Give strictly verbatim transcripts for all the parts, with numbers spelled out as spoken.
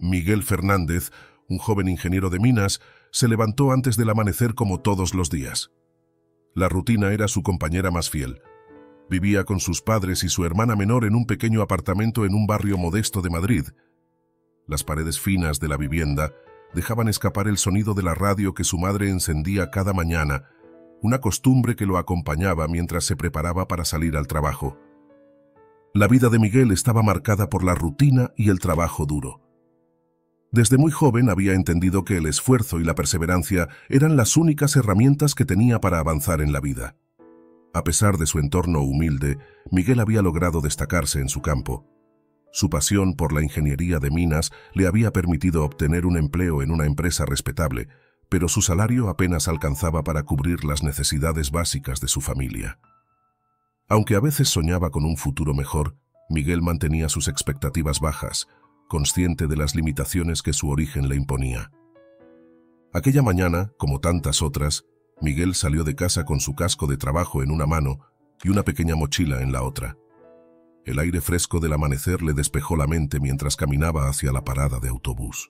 Miguel Fernández, un joven ingeniero de minas, se levantó antes del amanecer como todos los días. La rutina era su compañera más fiel. Vivía con sus padres y su hermana menor en un pequeño apartamento en un barrio modesto de Madrid. Las paredes finas de la vivienda dejaban escapar el sonido de la radio que su madre encendía cada mañana, una costumbre que lo acompañaba mientras se preparaba para salir al trabajo. La vida de Miguel estaba marcada por la rutina y el trabajo duro. Desde muy joven había entendido que el esfuerzo y la perseverancia eran las únicas herramientas que tenía para avanzar en la vida. A pesar de su entorno humilde, Miguel había logrado destacarse en su campo. Su pasión por la ingeniería de minas le había permitido obtener un empleo en una empresa respetable, pero su salario apenas alcanzaba para cubrir las necesidades básicas de su familia. Aunque a veces soñaba con un futuro mejor, Miguel mantenía sus expectativas bajas, consciente de las limitaciones que su origen le imponía. Aquella mañana, como tantas otras, Miguel salió de casa con su casco de trabajo en una mano y una pequeña mochila en la otra. El aire fresco del amanecer le despejó la mente mientras caminaba hacia la parada de autobús.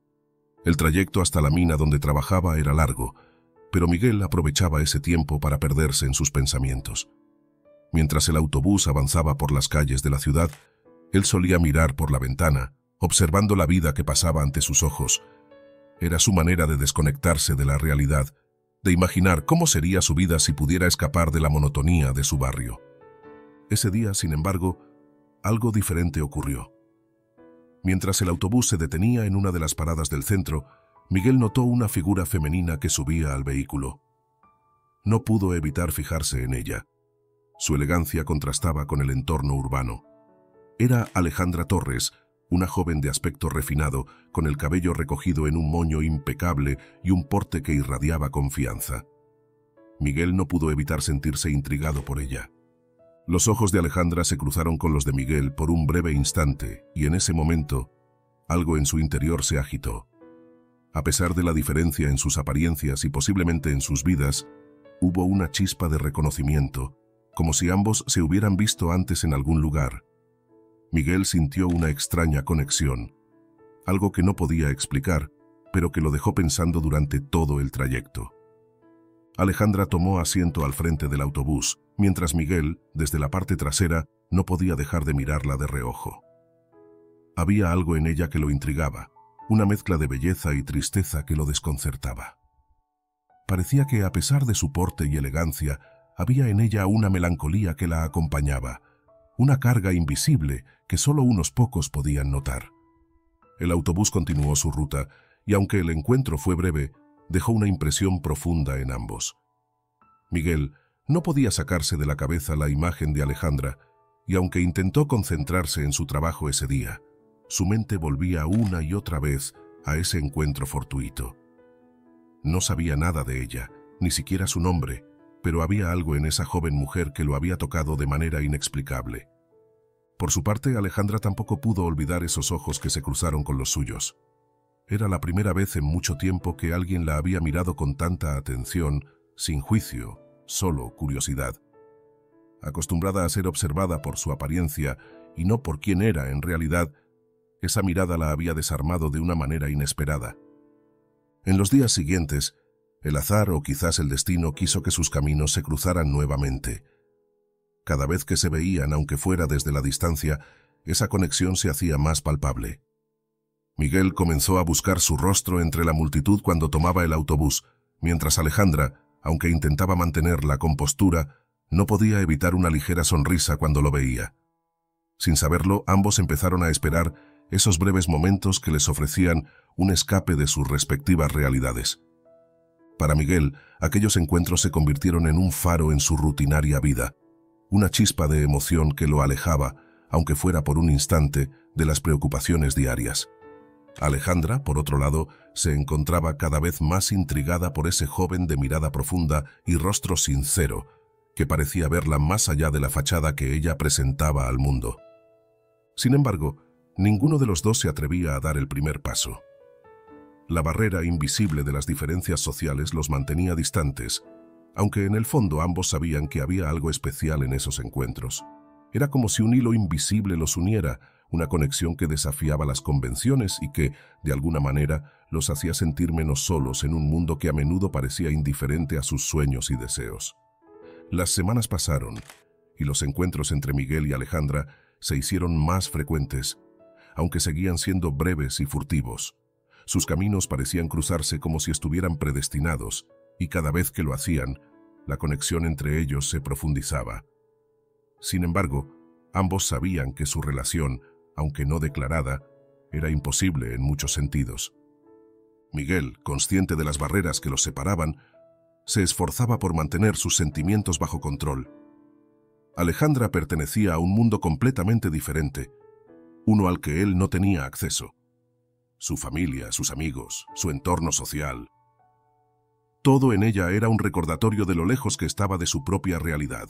El trayecto hasta la mina donde trabajaba era largo, pero Miguel aprovechaba ese tiempo para perderse en sus pensamientos. Mientras el autobús avanzaba por las calles de la ciudad, él solía mirar por la ventana, observando la vida que pasaba ante sus ojos. Era su manera de desconectarse de la realidad, de imaginar cómo sería su vida si pudiera escapar de la monotonía de su barrio. Ese día, sin embargo, algo diferente ocurrió. Mientras el autobús se detenía en una de las paradas del centro, Miguel notó una figura femenina que subía al vehículo. No pudo evitar fijarse en ella. Su elegancia contrastaba con el entorno urbano. Era Alejandra Torres, una joven de aspecto refinado, con el cabello recogido en un moño impecable y un porte que irradiaba confianza. Miguel no pudo evitar sentirse intrigado por ella. Los ojos de Alejandra se cruzaron con los de Miguel por un breve instante, y en ese momento, algo en su interior se agitó. A pesar de la diferencia en sus apariencias y posiblemente en sus vidas, hubo una chispa de reconocimiento, como si ambos se hubieran visto antes en algún lugar. Miguel sintió una extraña conexión, algo que no podía explicar, pero que lo dejó pensando durante todo el trayecto. Alejandra tomó asiento al frente del autobús, mientras Miguel, desde la parte trasera, no podía dejar de mirarla de reojo. Había algo en ella que lo intrigaba, una mezcla de belleza y tristeza que lo desconcertaba. Parecía que, a pesar de su porte y elegancia, había en ella una melancolía que la acompañaba, una carga invisible que solo unos pocos podían notar. El autobús continuó su ruta, y aunque el encuentro fue breve, dejó una impresión profunda en ambos. Miguel no podía sacarse de la cabeza la imagen de Alejandra, y aunque intentó concentrarse en su trabajo ese día, su mente volvía una y otra vez a ese encuentro fortuito. No sabía nada de ella, ni siquiera su nombre, pero había algo en esa joven mujer que lo había tocado de manera inexplicable. Por su parte, Alejandra tampoco pudo olvidar esos ojos que se cruzaron con los suyos. Era la primera vez en mucho tiempo que alguien la había mirado con tanta atención, sin juicio, solo curiosidad. Acostumbrada a ser observada por su apariencia y no por quién era en realidad, esa mirada la había desarmado de una manera inesperada. En los días siguientes, el azar o quizás el destino quiso que sus caminos se cruzaran nuevamente. Cada vez que se veían, aunque fuera desde la distancia, esa conexión se hacía más palpable. Miguel comenzó a buscar su rostro entre la multitud cuando tomaba el autobús, mientras Alejandra, aunque intentaba mantener la compostura, no podía evitar una ligera sonrisa cuando lo veía. Sin saberlo, ambos empezaron a esperar esos breves momentos que les ofrecían un escape de sus respectivas realidades. Para Miguel, aquellos encuentros se convirtieron en un faro en su rutinaria vida, una chispa de emoción que lo alejaba, aunque fuera por un instante, de las preocupaciones diarias. Alejandra, por otro lado, se encontraba cada vez más intrigada por ese joven de mirada profunda y rostro sincero, que parecía verla más allá de la fachada que ella presentaba al mundo. Sin embargo, ninguno de los dos se atrevía a dar el primer paso. La barrera invisible de las diferencias sociales los mantenía distantes, aunque en el fondo ambos sabían que había algo especial en esos encuentros. Era como si un hilo invisible los uniera, una conexión que desafiaba las convenciones y que, de alguna manera, los hacía sentir menos solos en un mundo que a menudo parecía indiferente a sus sueños y deseos. Las semanas pasaron, y los encuentros entre Miguel y Alejandra se hicieron más frecuentes, aunque seguían siendo breves y furtivos. Sus caminos parecían cruzarse como si estuvieran predestinados, y cada vez que lo hacían, la conexión entre ellos se profundizaba. Sin embargo, ambos sabían que su relación, aunque no declarada, era imposible en muchos sentidos. Miguel, consciente de las barreras que los separaban, se esforzaba por mantener sus sentimientos bajo control. Alejandra pertenecía a un mundo completamente diferente, uno al que él no tenía acceso. Su familia, sus amigos, su entorno social. Todo en ella era un recordatorio de lo lejos que estaba de su propia realidad.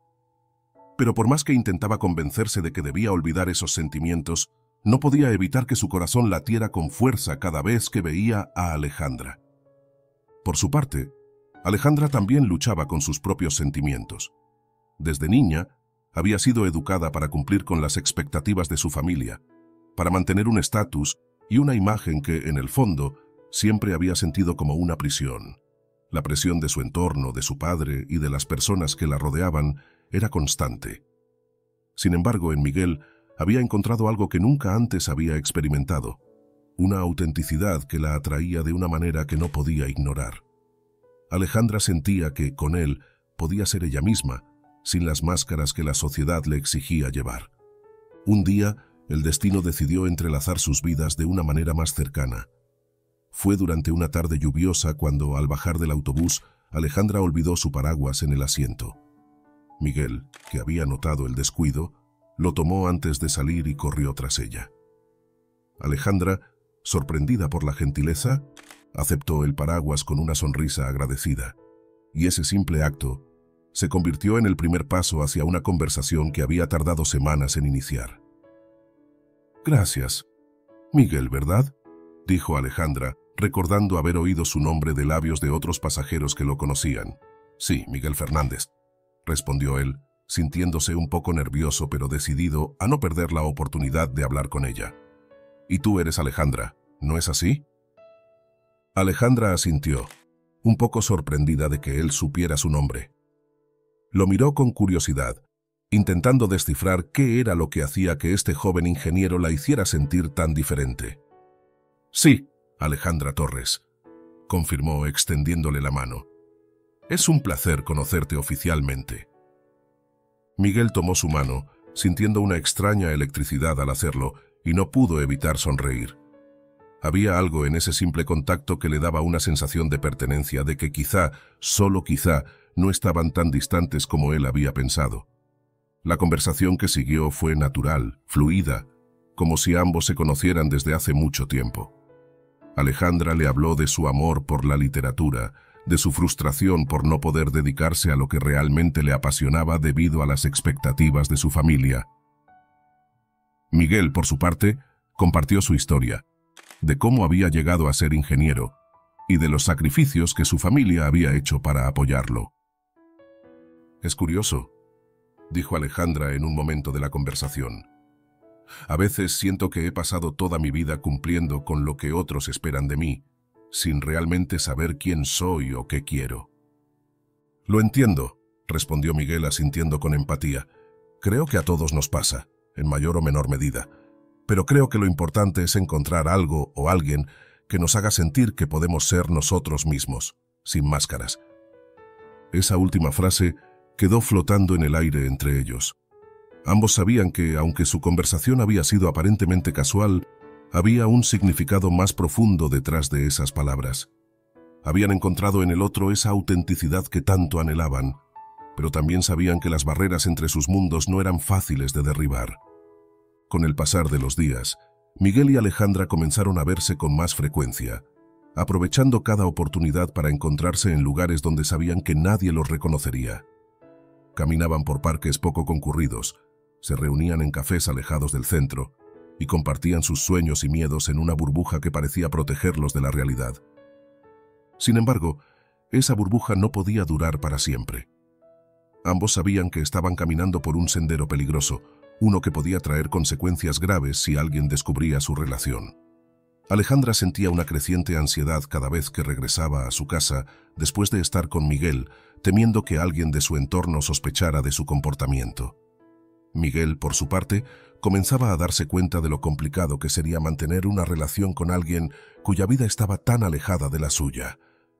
Pero por más que intentaba convencerse de que debía olvidar esos sentimientos, no podía evitar que su corazón latiera con fuerza cada vez que veía a Alejandra. Por su parte, Alejandra también luchaba con sus propios sentimientos. Desde niña, había sido educada para cumplir con las expectativas de su familia, para mantener un estatus y una imagen que, en el fondo, siempre había sentido como una prisión. La presión de su entorno, de su padre y de las personas que la rodeaban era constante. Sin embargo, en Miguel había encontrado algo que nunca antes había experimentado, una autenticidad que la atraía de una manera que no podía ignorar. Alejandra sentía que, con él, podía ser ella misma, sin las máscaras que la sociedad le exigía llevar. Un día, el destino decidió entrelazar sus vidas de una manera más cercana. Fue durante una tarde lluviosa cuando, al bajar del autobús, Alejandra olvidó su paraguas en el asiento. Miguel, que había notado el descuido, lo tomó antes de salir y corrió tras ella. Alejandra, sorprendida por la gentileza, aceptó el paraguas con una sonrisa agradecida, y ese simple acto se convirtió en el primer paso hacia una conversación que había tardado semanas en iniciar. «Gracias, Miguel, ¿verdad?», dijo Alejandra, recordando haber oído su nombre de labios de otros pasajeros que lo conocían. «Sí, Miguel Fernández», respondió él, sintiéndose un poco nervioso pero decidido a no perder la oportunidad de hablar con ella. «Y tú eres Alejandra, ¿no es así?». Alejandra asintió, un poco sorprendida de que él supiera su nombre. Lo miró con curiosidad, intentando descifrar qué era lo que hacía que este joven ingeniero la hiciera sentir tan diferente. «Sí, Alejandra Torres», confirmó extendiéndole la mano. «Es un placer conocerte oficialmente». Miguel tomó su mano, sintiendo una extraña electricidad al hacerlo, y no pudo evitar sonreír. Había algo en ese simple contacto que le daba una sensación de pertenencia, de que quizá, solo quizá, no estaban tan distantes como él había pensado. La conversación que siguió fue natural, fluida, como si ambos se conocieran desde hace mucho tiempo. Alejandra le habló de su amor por la literatura, de su frustración por no poder dedicarse a lo que realmente le apasionaba debido a las expectativas de su familia. Miguel, por su parte, compartió su historia, de cómo había llegado a ser ingeniero y de los sacrificios que su familia había hecho para apoyarlo. «Es curioso», dijo Alejandra en un momento de la conversación. «A veces siento que he pasado toda mi vida cumpliendo con lo que otros esperan de mí, sin realmente saber quién soy o qué quiero». «Lo entiendo», respondió Miguel asintiendo con empatía. «Creo que a todos nos pasa, en mayor o menor medida, pero creo que lo importante es encontrar algo o alguien que nos haga sentir que podemos ser nosotros mismos, sin máscaras». Esa última frase quedó flotando en el aire entre ellos. Ambos sabían que, aunque su conversación había sido aparentemente casual, había un significado más profundo detrás de esas palabras. Habían encontrado en el otro esa autenticidad que tanto anhelaban, pero también sabían que las barreras entre sus mundos no eran fáciles de derribar. Con el pasar de los días, Miguel y Alejandra comenzaron a verse con más frecuencia, aprovechando cada oportunidad para encontrarse en lugares donde sabían que nadie los reconocería. Caminaban por parques poco concurridos, se reunían en cafés alejados del centro y compartían sus sueños y miedos en una burbuja que parecía protegerlos de la realidad. Sin embargo, esa burbuja no podía durar para siempre. Ambos sabían que estaban caminando por un sendero peligroso, uno que podía traer consecuencias graves si alguien descubría su relación. Alejandra sentía una creciente ansiedad cada vez que regresaba a su casa después de estar con Miguel, temiendo que alguien de su entorno sospechara de su comportamiento. Miguel, por su parte, comenzaba a darse cuenta de lo complicado que sería mantener una relación con alguien cuya vida estaba tan alejada de la suya.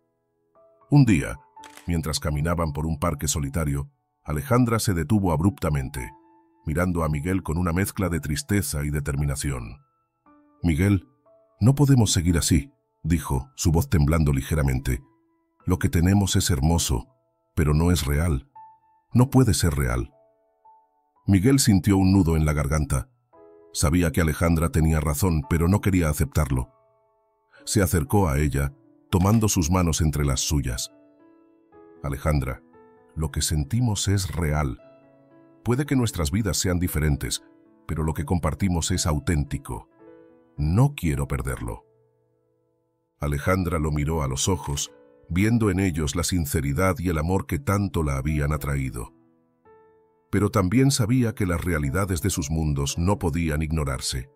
Un día, mientras caminaban por un parque solitario, Alejandra se detuvo abruptamente, mirando a Miguel con una mezcla de tristeza y determinación. «Miguel, no podemos seguir así», dijo, su voz temblando ligeramente. «Lo que tenemos es hermoso, pero no es real. No puede ser real». Miguel sintió un nudo en la garganta. Sabía que Alejandra tenía razón, pero no quería aceptarlo. Se acercó a ella, tomando sus manos entre las suyas. «Alejandra, lo que sentimos es real. Puede que nuestras vidas sean diferentes, pero lo que compartimos es auténtico. No quiero perderlo». Alejandra lo miró a los ojos, viendo en ellos la sinceridad y el amor que tanto la habían atraído. Pero también sabía que las realidades de sus mundos no podían ignorarse.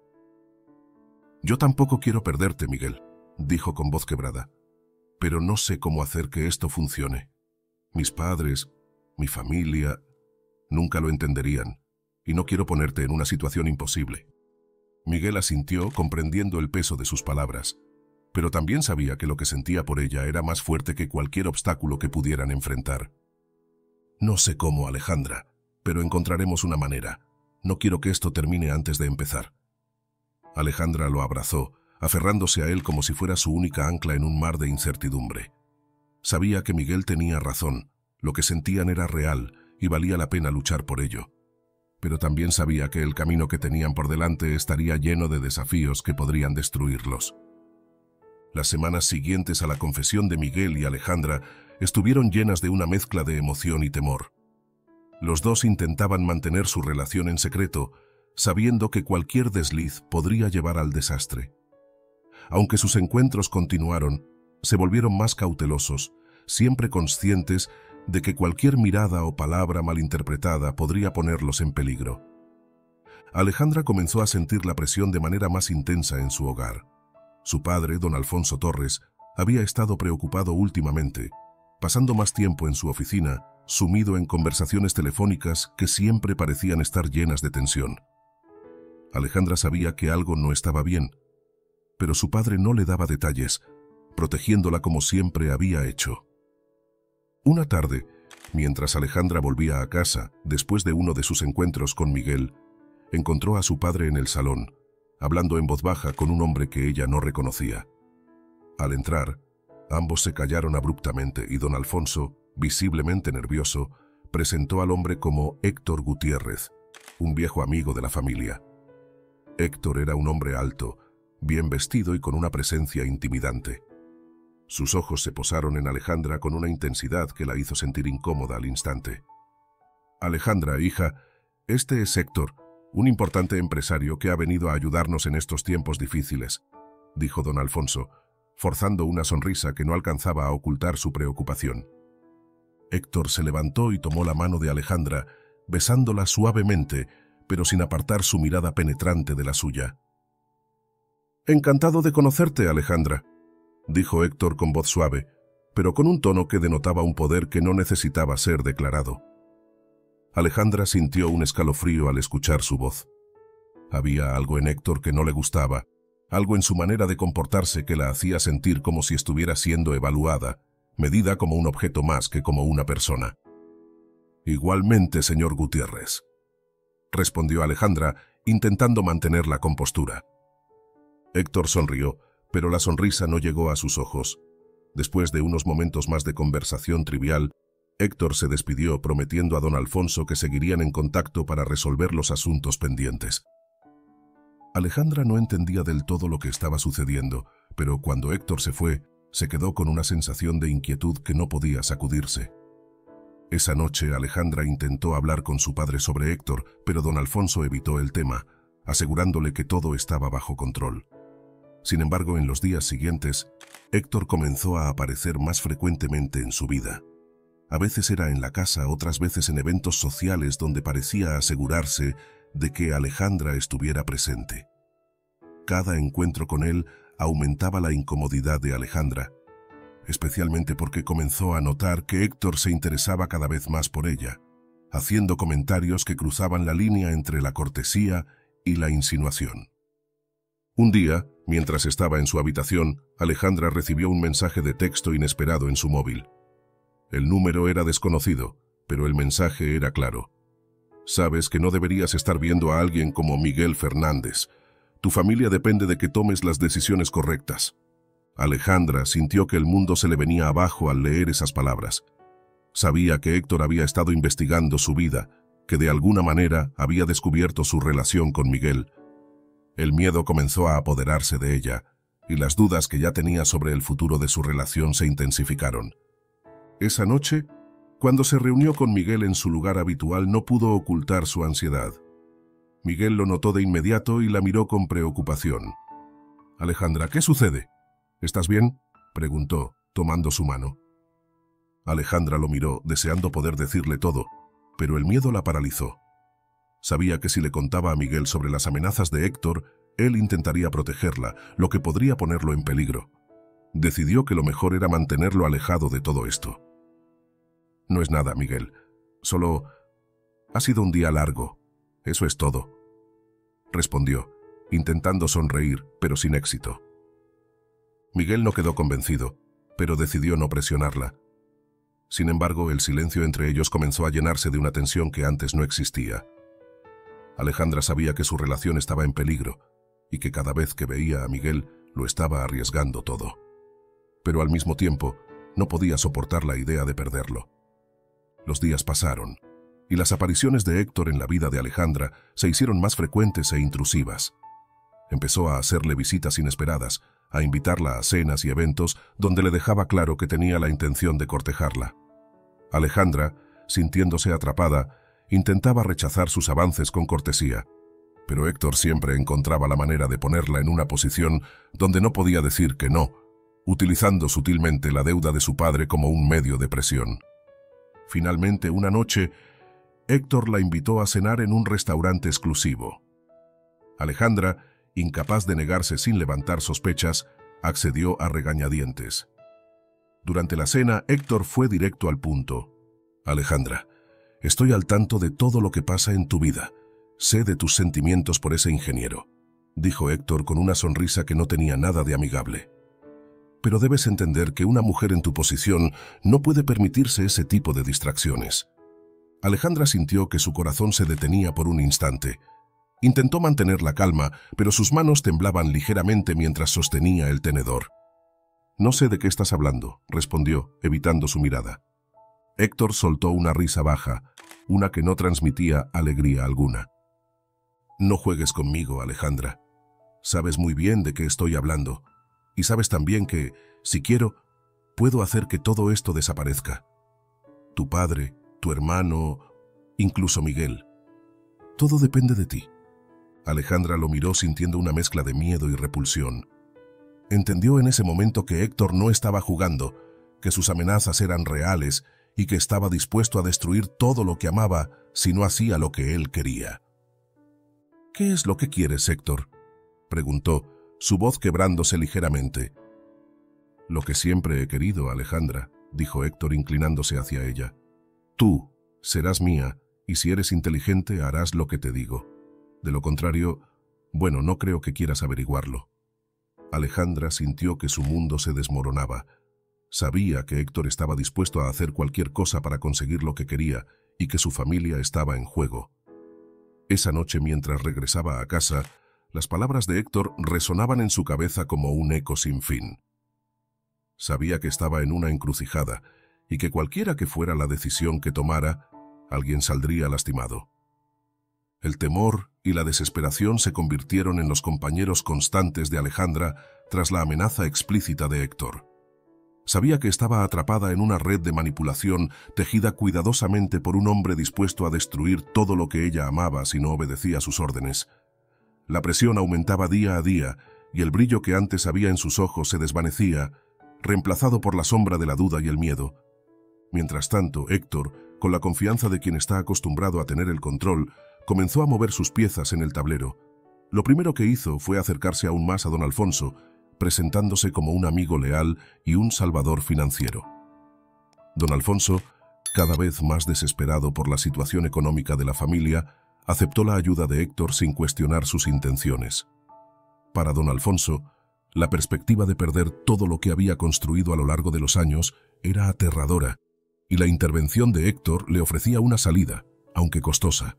«Yo tampoco quiero perderte, Miguel», dijo con voz quebrada, «pero no sé cómo hacer que esto funcione. Mis padres, mi familia, nunca lo entenderían, y no quiero ponerte en una situación imposible». Miguel asintió, comprendiendo el peso de sus palabras, pero también sabía que lo que sentía por ella era más fuerte que cualquier obstáculo que pudieran enfrentar. «No sé cómo, Alejandra, pero encontraremos una manera. No quiero que esto termine antes de empezar». Alejandra lo abrazó, aferrándose a él como si fuera su única ancla en un mar de incertidumbre. Sabía que Miguel tenía razón, lo que sentían era real y valía la pena luchar por ello. Pero también sabía que el camino que tenían por delante estaría lleno de desafíos que podrían destruirlos. Las semanas siguientes a la confesión de Miguel y Alejandra estuvieron llenas de una mezcla de emoción y temor. Los dos intentaban mantener su relación en secreto, sabiendo que cualquier desliz podría llevar al desastre. Aunque sus encuentros continuaron, se volvieron más cautelosos, siempre conscientes de que cualquier mirada o palabra malinterpretada podría ponerlos en peligro. Alejandra comenzó a sentir la presión de manera más intensa en su hogar. Su padre, don Alfonso Torres, había estado preocupado últimamente, pasando más tiempo en su oficina, sumido en conversaciones telefónicas que siempre parecían estar llenas de tensión. Alejandra sabía que algo no estaba bien, pero su padre no le daba detalles, protegiéndola como siempre había hecho. Una tarde, mientras Alejandra volvía a casa, después de uno de sus encuentros con Miguel, encontró a su padre en el salón, hablando en voz baja con un hombre que ella no reconocía. Al entrar, ambos se callaron abruptamente y don Alfonso, visiblemente nervioso, presentó al hombre como Héctor Gutiérrez, un viejo amigo de la familia. Héctor era un hombre alto, bien vestido y con una presencia intimidante. Sus ojos se posaron en Alejandra con una intensidad que la hizo sentir incómoda al instante. «Alejandra, hija, este es Héctor, un importante empresario que ha venido a ayudarnos en estos tiempos difíciles», dijo don Alfonso, forzando una sonrisa que no alcanzaba a ocultar su preocupación. Héctor se levantó y tomó la mano de Alejandra, besándola suavemente, pero sin apartar su mirada penetrante de la suya. «Encantado de conocerte, Alejandra», dijo Héctor con voz suave, pero con un tono que denotaba un poder que no necesitaba ser declarado. Alejandra sintió un escalofrío al escuchar su voz. Había algo en Héctor que no le gustaba, algo en su manera de comportarse que la hacía sentir como si estuviera siendo evaluada, medida como un objeto más que como una persona. «Igualmente, señor Gutiérrez», respondió Alejandra, intentando mantener la compostura. Héctor sonrió, pero la sonrisa no llegó a sus ojos. Después de unos momentos más de conversación trivial, Héctor se despidió prometiendo a don Alfonso que seguirían en contacto para resolver los asuntos pendientes. Alejandra no entendía del todo lo que estaba sucediendo, pero cuando Héctor se fue, se quedó con una sensación de inquietud que no podía sacudirse. Esa noche Alejandra intentó hablar con su padre sobre Héctor, pero don Alfonso evitó el tema, asegurándole que todo estaba bajo control. Sin embargo, en los días siguientes, Héctor comenzó a aparecer más frecuentemente en su vida. A veces era en la casa, otras veces en eventos sociales donde parecía asegurarse de que Alejandra estuviera presente. Cada encuentro con él aumentaba la incomodidad de Alejandra, especialmente porque comenzó a notar que Héctor se interesaba cada vez más por ella, haciendo comentarios que cruzaban la línea entre la cortesía y la insinuación. Un día, mientras estaba en su habitación, Alejandra recibió un mensaje de texto inesperado en su móvil. El número era desconocido, pero el mensaje era claro. Sabes que no deberías estar viendo a alguien como Miguel Fernández. Tu familia depende de que tomes las decisiones correctas. Alejandra sintió que el mundo se le venía abajo al leer esas palabras. Sabía que Héctor había estado investigando su vida, que de alguna manera había descubierto su relación con Miguel. El miedo comenzó a apoderarse de ella, y las dudas que ya tenía sobre el futuro de su relación se intensificaron. Esa noche, cuando se reunió con Miguel en su lugar habitual, no pudo ocultar su ansiedad. Miguel lo notó de inmediato y la miró con preocupación. «Alejandra, ¿qué sucede? ¿Estás bien?», preguntó, tomando su mano. Alejandra lo miró, deseando poder decirle todo, pero el miedo la paralizó. Sabía que si le contaba a Miguel sobre las amenazas de Héctor, él intentaría protegerla, lo que podría ponerlo en peligro. Decidió que lo mejor era mantenerlo alejado de todo esto. «No es nada, Miguel. Solo ha sido un día largo. Eso es todo», respondió, intentando sonreír, pero sin éxito. Miguel no quedó convencido, pero decidió no presionarla. Sin embargo, el silencio entre ellos comenzó a llenarse de una tensión que antes no existía. Alejandra sabía que su relación estaba en peligro y que cada vez que veía a Miguel lo estaba arriesgando todo. Pero al mismo tiempo, no podía soportar la idea de perderlo. Los días pasaron, y las apariciones de Héctor en la vida de Alejandra se hicieron más frecuentes e intrusivas. Empezó a hacerle visitas inesperadas, a invitarla a cenas y eventos donde le dejaba claro que tenía la intención de cortejarla. Alejandra, sintiéndose atrapada, intentaba rechazar sus avances con cortesía, pero Héctor siempre encontraba la manera de ponerla en una posición donde no podía decir que no, utilizando sutilmente la deuda de su padre como un medio de presión. Finalmente, una noche, Héctor la invitó a cenar en un restaurante exclusivo. Alejandra, incapaz de negarse sin levantar sospechas, accedió a regañadientes. Durante la cena, Héctor fue directo al punto. «Alejandra, estoy al tanto de todo lo que pasa en tu vida. Sé de tus sentimientos por ese ingeniero», dijo Héctor con una sonrisa que no tenía nada de amigable. «Pero debes entender que una mujer en tu posición no puede permitirse ese tipo de distracciones». Alejandra sintió que su corazón se detenía por un instante. Intentó mantener la calma, pero sus manos temblaban ligeramente mientras sostenía el tenedor. «No sé de qué estás hablando», respondió, evitando su mirada. Héctor soltó una risa baja, una que no transmitía alegría alguna. «No juegues conmigo, Alejandra. Sabes muy bien de qué estoy hablando, y sabes también que, si quiero, puedo hacer que todo esto desaparezca. Tu padre, tu hermano, incluso Miguel. Todo depende de ti». Alejandra lo miró sintiendo una mezcla de miedo y repulsión. Entendió en ese momento que Héctor no estaba jugando, que sus amenazas eran reales y que estaba dispuesto a destruir todo lo que amaba si no hacía lo que él quería. «¿Qué es lo que quieres, Héctor?», preguntó, su voz quebrándose ligeramente. «Lo que siempre he querido, Alejandra», dijo Héctor inclinándose hacia ella. «Tú serás mía, y si eres inteligente harás lo que te digo. De lo contrario, bueno, no creo que quieras averiguarlo». Alejandra sintió que su mundo se desmoronaba. Sabía que Héctor estaba dispuesto a hacer cualquier cosa para conseguir lo que quería y que su familia estaba en juego. Esa noche, mientras regresaba a casa, las palabras de Héctor resonaban en su cabeza como un eco sin fin. Sabía que estaba en una encrucijada y que cualquiera que fuera la decisión que tomara, alguien saldría lastimado. El temor y la desesperación se convirtieron en los compañeros constantes de Alejandra tras la amenaza explícita de Héctor. Sabía que estaba atrapada en una red de manipulación tejida cuidadosamente por un hombre dispuesto a destruir todo lo que ella amaba si no obedecía sus órdenes. La presión aumentaba día a día y el brillo que antes había en sus ojos se desvanecía, reemplazado por la sombra de la duda y el miedo. Mientras tanto, Héctor, con la confianza de quien está acostumbrado a tener el control, Comenzó a mover sus piezas en el tablero. Lo primero que hizo fue acercarse aún más a don Alfonso, presentándose como un amigo leal y un salvador financiero. Don Alfonso, cada vez más desesperado por la situación económica de la familia, aceptó la ayuda de Héctor sin cuestionar sus intenciones. Para don Alfonso, la perspectiva de perder todo lo que había construido a lo largo de los años era aterradora, y la intervención de Héctor le ofrecía una salida, aunque costosa.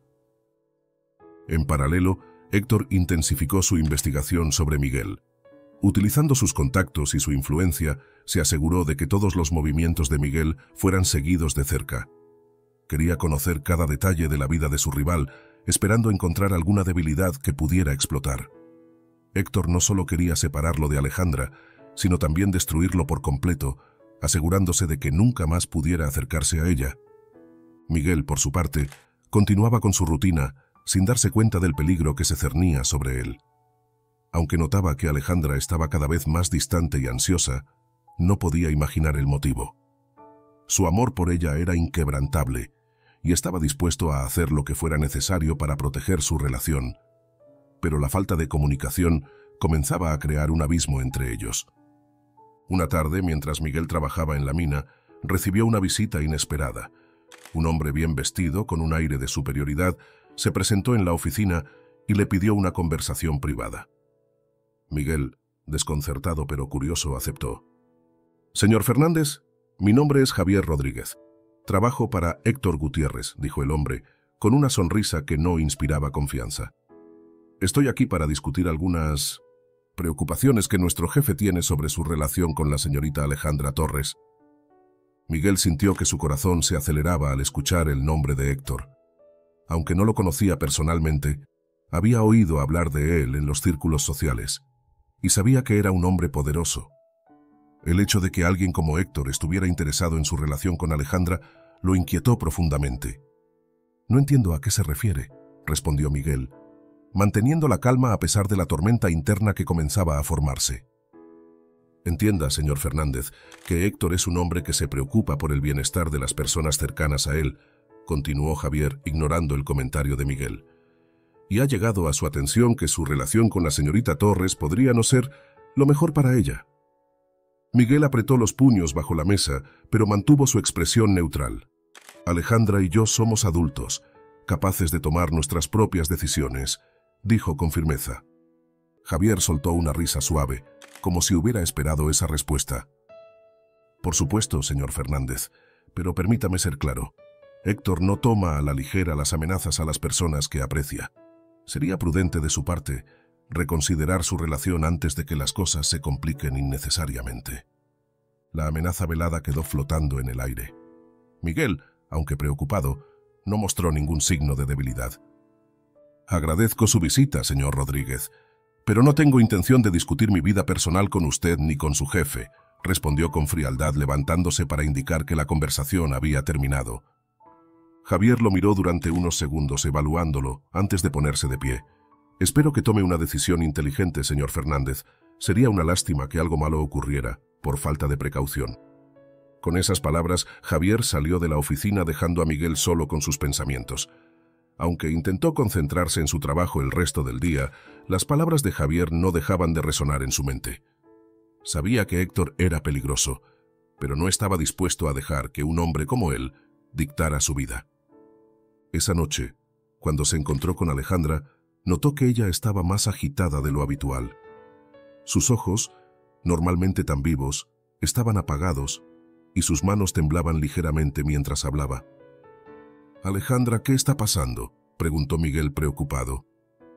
En paralelo, Héctor intensificó su investigación sobre Miguel. Utilizando sus contactos y su influencia, se aseguró de que todos los movimientos de Miguel fueran seguidos de cerca. Quería conocer cada detalle de la vida de su rival, esperando encontrar alguna debilidad que pudiera explotar. Héctor no solo quería separarlo de Alejandra, sino también destruirlo por completo, asegurándose de que nunca más pudiera acercarse a ella. Miguel, por su parte, continuaba con su rutina, sin darse cuenta del peligro que se cernía sobre él. Aunque notaba que Alejandra estaba cada vez más distante y ansiosa, no podía imaginar el motivo. Su amor por ella era inquebrantable, y estaba dispuesto a hacer lo que fuera necesario para proteger su relación. Pero la falta de comunicación comenzaba a crear un abismo entre ellos. Una tarde, mientras Miguel trabajaba en la mina, recibió una visita inesperada. Un hombre bien vestido, con un aire de superioridad, se presentó en la oficina y le pidió una conversación privada. Miguel, desconcertado pero curioso, aceptó. «Señor Fernández, mi nombre es Javier Rodríguez. Trabajo para Héctor Gutiérrez», dijo el hombre, con una sonrisa que no inspiraba confianza. «Estoy aquí para discutir algunas preocupaciones que nuestro jefe tiene sobre su relación con la señorita Alejandra Torres». Miguel sintió que su corazón se aceleraba al escuchar el nombre de Héctor. Aunque no lo conocía personalmente, había oído hablar de él en los círculos sociales, y sabía que era un hombre poderoso. El hecho de que alguien como Héctor estuviera interesado en su relación con Alejandra lo inquietó profundamente. «No entiendo a qué se refiere», respondió Miguel, manteniendo la calma a pesar de la tormenta interna que comenzaba a formarse. «Entienda, señor Fernández, que Héctor es un hombre que se preocupa por el bienestar de las personas cercanas a él», continuó Javier, ignorando el comentario de Miguel. «Y ha llegado a su atención que su relación con la señorita Torres podría no ser lo mejor para ella». Miguel apretó los puños bajo la mesa, pero mantuvo su expresión neutral. «Alejandra y yo somos adultos, capaces de tomar nuestras propias decisiones», dijo con firmeza. Javier soltó una risa suave, como si hubiera esperado esa respuesta. «Por supuesto, señor Fernández, pero permítame ser claro. Héctor no toma a la ligera las amenazas a las personas que aprecia. Sería prudente de su parte reconsiderar su relación antes de que las cosas se compliquen innecesariamente». La amenaza velada quedó flotando en el aire. Miguel, aunque preocupado, no mostró ningún signo de debilidad. «Agradezco su visita, señor Rodríguez, pero no tengo intención de discutir mi vida personal con usted ni con su jefe», respondió con frialdad, levantándose para indicar que la conversación había terminado. Javier lo miró durante unos segundos, evaluándolo, antes de ponerse de pie. «Espero que tome una decisión inteligente, señor Fernández. Sería una lástima que algo malo ocurriera, por falta de precaución». Con esas palabras, Javier salió de la oficina dejando a Miguel solo con sus pensamientos. Aunque intentó concentrarse en su trabajo el resto del día, las palabras de Javier no dejaban de resonar en su mente. Sabía que Héctor era peligroso, pero no estaba dispuesto a dejar que un hombre como él dictara su vida. Esa noche, cuando se encontró con Alejandra, notó que ella estaba más agitada de lo habitual. Sus ojos, normalmente tan vivos, estaban apagados y sus manos temblaban ligeramente mientras hablaba. «Alejandra, ¿qué está pasando?», preguntó Miguel preocupado.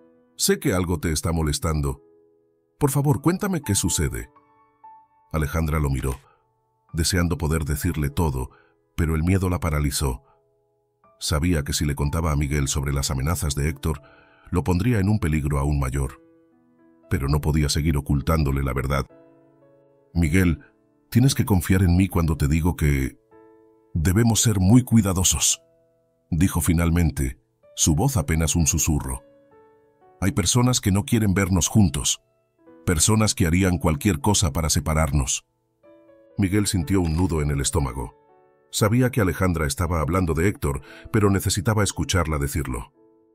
«Sé que algo te está molestando. Por favor, cuéntame qué sucede». Alejandra lo miró, deseando poder decirle todo, pero el miedo la paralizó. Sabía que si le contaba a Miguel sobre las amenazas de Héctor, lo pondría en un peligro aún mayor. Pero no podía seguir ocultándole la verdad. «Miguel, tienes que confiar en mí cuando te digo que debemos ser muy cuidadosos», dijo finalmente, su voz apenas un susurro. «Hay personas que no quieren vernos juntos, personas que harían cualquier cosa para separarnos». Miguel sintió un nudo en el estómago. Sabía que Alejandra estaba hablando de Héctor, pero necesitaba escucharla decirlo.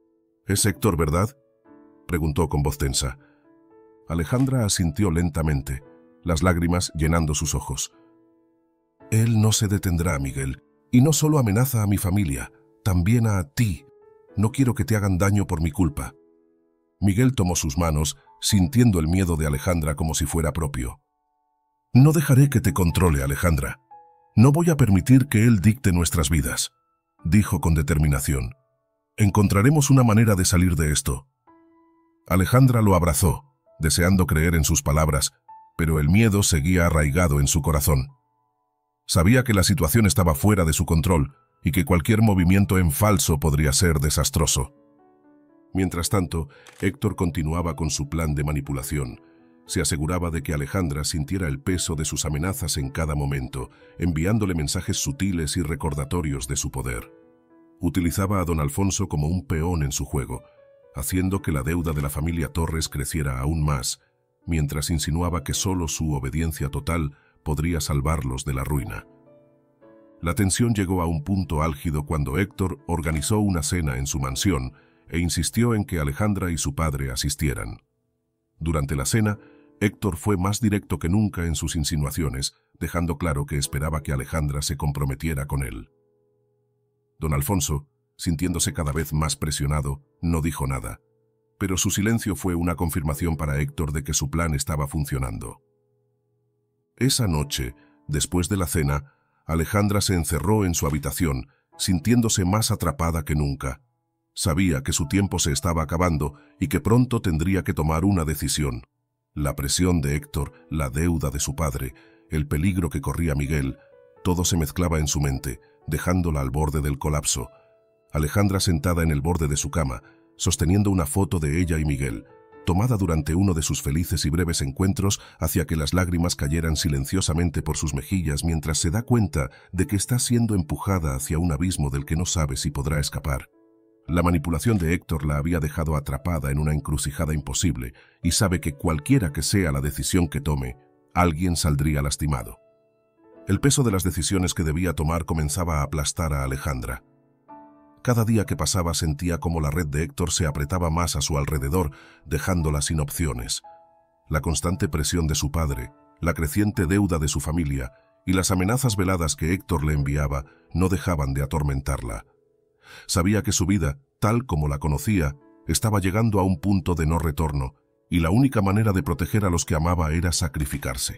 «¿Es Héctor, verdad?», preguntó con voz tensa. Alejandra asintió lentamente, las lágrimas llenando sus ojos. «Él no se detendrá, Miguel, y no solo amenaza a mi familia, también a ti. No quiero que te hagan daño por mi culpa». Miguel tomó sus manos, sintiendo el miedo de Alejandra como si fuera propio. «No dejaré que te controle, Alejandra. No voy a permitir que él dicte nuestras vidas», dijo con determinación. «Encontraremos una manera de salir de esto». Alejandra lo abrazó, deseando creer en sus palabras, pero el miedo seguía arraigado en su corazón. Sabía que la situación estaba fuera de su control y que cualquier movimiento en falso podría ser desastroso. Mientras tanto, Héctor continuaba con su plan de manipulación. Se aseguraba de que Alejandra sintiera el peso de sus amenazas en cada momento, enviándole mensajes sutiles y recordatorios de su poder. Utilizaba a don Alfonso como un peón en su juego, haciendo que la deuda de la familia Torres creciera aún más, mientras insinuaba que solo su obediencia total podría salvarlos de la ruina. La tensión llegó a un punto álgido cuando Héctor organizó una cena en su mansión e insistió en que Alejandra y su padre asistieran. Durante la cena, Héctor fue más directo que nunca en sus insinuaciones, dejando claro que esperaba que Alejandra se comprometiera con él. Don Alfonso, sintiéndose cada vez más presionado, no dijo nada, pero su silencio fue una confirmación para Héctor de que su plan estaba funcionando. Esa noche, después de la cena, Alejandra se encerró en su habitación, sintiéndose más atrapada que nunca. Sabía que su tiempo se estaba acabando y que pronto tendría que tomar una decisión. La presión de Héctor, la deuda de su padre, el peligro que corría Miguel, todo se mezclaba en su mente, dejándola al borde del colapso. Alejandra sentada en el borde de su cama, sosteniendo una foto de ella y Miguel, tomada durante uno de sus felices y breves encuentros, hacía que las lágrimas cayeran silenciosamente por sus mejillas mientras se da cuenta de que está siendo empujada hacia un abismo del que no sabe si podrá escapar. La manipulación de Héctor la había dejado atrapada en una encrucijada imposible y sabe que cualquiera que sea la decisión que tome, alguien saldría lastimado. El peso de las decisiones que debía tomar comenzaba a aplastar a Alejandra. Cada día que pasaba sentía como la red de Héctor se apretaba más a su alrededor, dejándola sin opciones. La constante presión de su padre, la creciente deuda de su familia y las amenazas veladas que Héctor le enviaba no dejaban de atormentarla. Sabía que su vida, tal como la conocía, estaba llegando a un punto de no retorno, y la única manera de proteger a los que amaba era sacrificarse.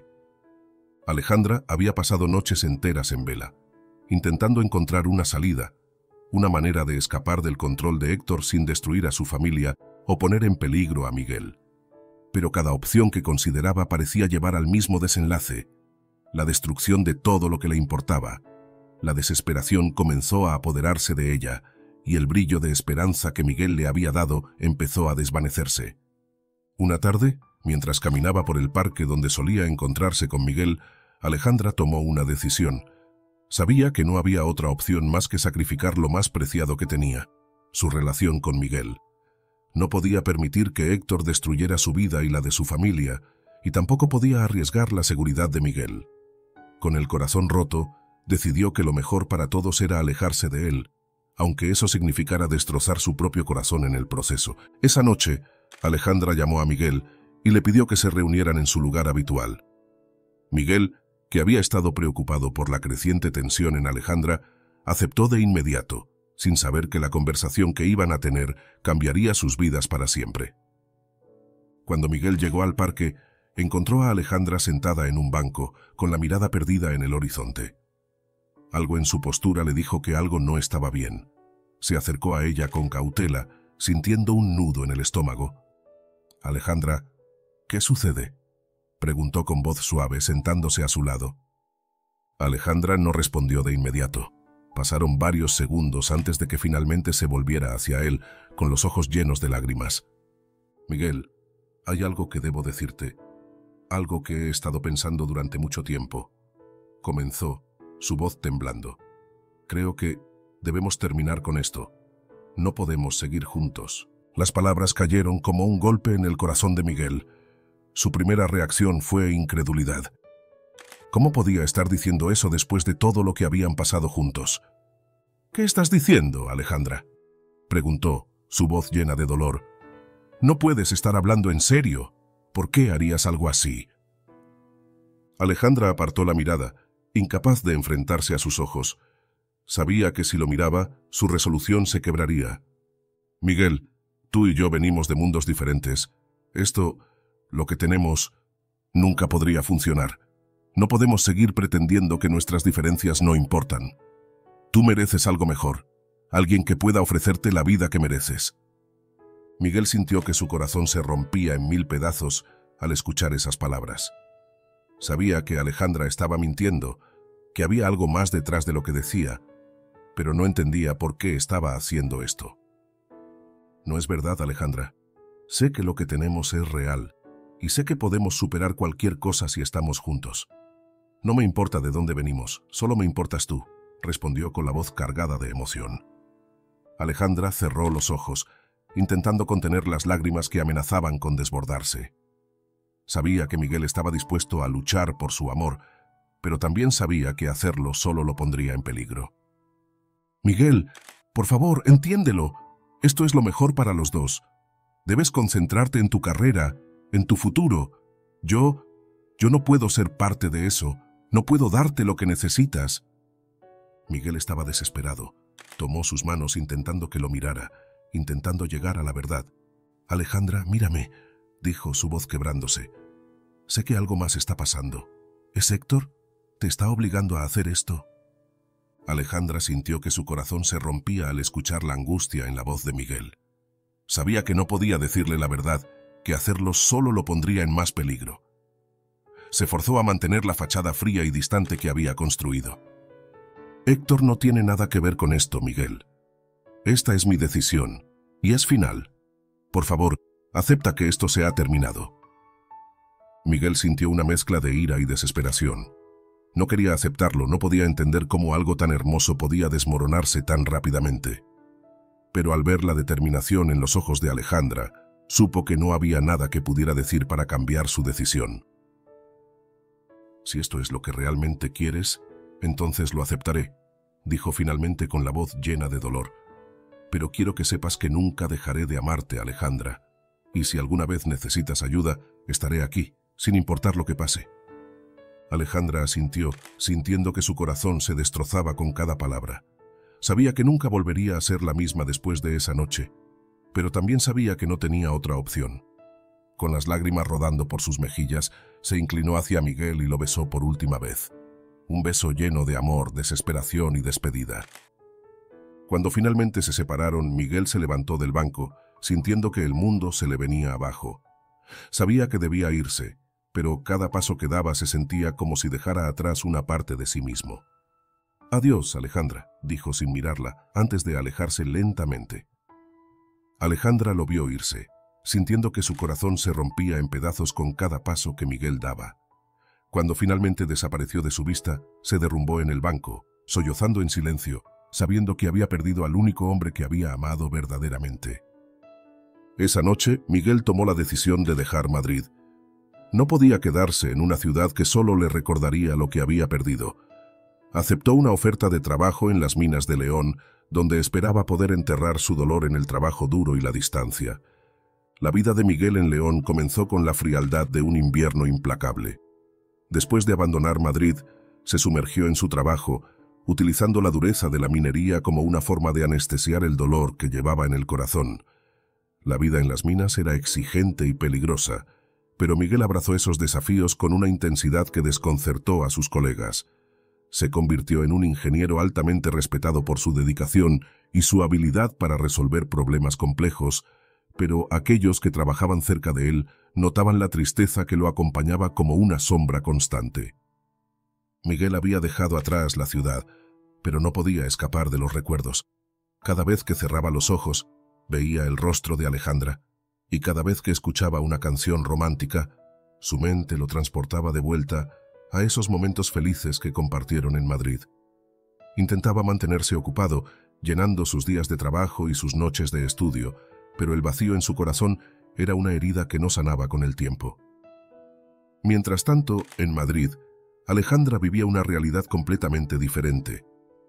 Alejandra había pasado noches enteras en vela, intentando encontrar una salida, una manera de escapar del control de Héctor sin destruir a su familia o poner en peligro a Miguel. Pero cada opción que consideraba parecía llevar al mismo desenlace, la destrucción de todo lo que le importaba. La desesperación comenzó a apoderarse de ella, y el brillo de esperanza que Miguel le había dado empezó a desvanecerse. Una tarde, mientras caminaba por el parque donde solía encontrarse con Miguel, Alejandra tomó una decisión. Sabía que no había otra opción más que sacrificar lo más preciado que tenía, su relación con Miguel. No podía permitir que Héctor destruyera su vida y la de su familia, y tampoco podía arriesgar la seguridad de Miguel. Con el corazón roto, decidió que lo mejor para todos era alejarse de él, aunque eso significara destrozar su propio corazón en el proceso. Esa noche, Alejandra llamó a Miguel y le pidió que se reunieran en su lugar habitual. Miguel, que había estado preocupado por la creciente tensión en Alejandra, aceptó de inmediato, sin saber que la conversación que iban a tener cambiaría sus vidas para siempre. Cuando Miguel llegó al parque, encontró a Alejandra sentada en un banco, con la mirada perdida en el horizonte. Algo en su postura le dijo que algo no estaba bien. Se acercó a ella con cautela, sintiendo un nudo en el estómago. «Alejandra, ¿qué sucede?», preguntó con voz suave, sentándose a su lado. Alejandra no respondió de inmediato. Pasaron varios segundos antes de que finalmente se volviera hacia él, con los ojos llenos de lágrimas. «Miguel, hay algo que debo decirte, algo que he estado pensando durante mucho tiempo», comenzó, su voz temblando. «Creo que debemos terminar con esto. No podemos seguir juntos». Las palabras cayeron como un golpe en el corazón de Miguel. Su primera reacción fue incredulidad. ¿Cómo podía estar diciendo eso después de todo lo que habían pasado juntos? «¿Qué estás diciendo, Alejandra?», preguntó, su voz llena de dolor. «No puedes estar hablando en serio. ¿Por qué harías algo así?» Alejandra apartó la mirada, incapaz de enfrentarse a sus ojos. Sabía que si lo miraba, su resolución se quebraría. «Miguel, tú y yo venimos de mundos diferentes. Esto, lo que tenemos, nunca podría funcionar. No podemos seguir pretendiendo que nuestras diferencias no importan. Tú mereces algo mejor, alguien que pueda ofrecerte la vida que mereces». Miguel sintió que su corazón se rompía en mil pedazos al escuchar esas palabras. Sabía que Alejandra estaba mintiendo, que había algo más detrás de lo que decía, pero no entendía por qué estaba haciendo esto. «No es verdad, Alejandra. Sé que lo que tenemos es real, y sé que podemos superar cualquier cosa si estamos juntos. No me importa de dónde venimos, solo me importas tú», respondió con la voz cargada de emoción. Alejandra cerró los ojos, intentando contener las lágrimas que amenazaban con desbordarse. Sabía que Miguel estaba dispuesto a luchar por su amor, pero también sabía que hacerlo solo lo pondría en peligro. «Miguel, por favor, entiéndelo. Esto es lo mejor para los dos. Debes concentrarte en tu carrera, en tu futuro. Yo, yo no puedo ser parte de eso. No puedo darte lo que necesitas». Miguel estaba desesperado. Tomó sus manos intentando que lo mirara, intentando llegar a la verdad. «Alejandra, mírame», dijo, su voz quebrándose. «Sé que algo más está pasando. ¿Es Héctor? ¿Te está obligando a hacer esto?» Alejandra sintió que su corazón se rompía al escuchar la angustia en la voz de Miguel. Sabía que no podía decirle la verdad, que hacerlo solo lo pondría en más peligro. Se forzó a mantener la fachada fría y distante que había construido. «Héctor no tiene nada que ver con esto, Miguel. Esta es mi decisión, y es final. Por favor, acepta que esto se ha terminado». Miguel sintió una mezcla de ira y desesperación. No quería aceptarlo, no podía entender cómo algo tan hermoso podía desmoronarse tan rápidamente. Pero al ver la determinación en los ojos de Alejandra, supo que no había nada que pudiera decir para cambiar su decisión. «Si esto es lo que realmente quieres, entonces lo aceptaré», dijo finalmente con la voz llena de dolor. «Pero quiero que sepas que nunca dejaré de amarte, Alejandra. Y si alguna vez necesitas ayuda, estaré aquí, sin importar lo que pase». Alejandra asintió, sintiendo que su corazón se destrozaba con cada palabra. Sabía que nunca volvería a ser la misma después de esa noche, pero también sabía que no tenía otra opción. Con las lágrimas rodando por sus mejillas, se inclinó hacia Miguel y lo besó por última vez. Un beso lleno de amor, desesperación y despedida. Cuando finalmente se separaron, Miguel se levantó del banco, sintiendo que el mundo se le venía abajo. Sabía que debía irse, pero cada paso que daba se sentía como si dejara atrás una parte de sí mismo. «Adiós, Alejandra», dijo sin mirarla, antes de alejarse lentamente. Alejandra lo vio irse, sintiendo que su corazón se rompía en pedazos con cada paso que Miguel daba. Cuando finalmente desapareció de su vista, se derrumbó en el banco, sollozando en silencio, sabiendo que había perdido al único hombre que había amado verdaderamente. Esa noche, Miguel tomó la decisión de dejar Madrid. No podía quedarse en una ciudad que solo le recordaría lo que había perdido. Aceptó una oferta de trabajo en las minas de León, donde esperaba poder enterrar su dolor en el trabajo duro y la distancia. La vida de Miguel en León comenzó con la frialdad de un invierno implacable. Después de abandonar Madrid, se sumergió en su trabajo, utilizando la dureza de la minería como una forma de anestesiar el dolor que llevaba en el corazón. La vida en las minas era exigente y peligrosa, pero Miguel abrazó esos desafíos con una intensidad que desconcertó a sus colegas. Se convirtió en un ingeniero altamente respetado por su dedicación y su habilidad para resolver problemas complejos, pero aquellos que trabajaban cerca de él notaban la tristeza que lo acompañaba como una sombra constante. Miguel había dejado atrás la ciudad, pero no podía escapar de los recuerdos. Cada vez que cerraba los ojos, veía el rostro de Alejandra, y cada vez que escuchaba una canción romántica, su mente lo transportaba de vuelta a esos momentos felices que compartieron en Madrid. Intentaba mantenerse ocupado, llenando sus días de trabajo y sus noches de estudio, pero el vacío en su corazón era una herida que no sanaba con el tiempo. Mientras tanto, en Madrid, Alejandra vivía una realidad completamente diferente.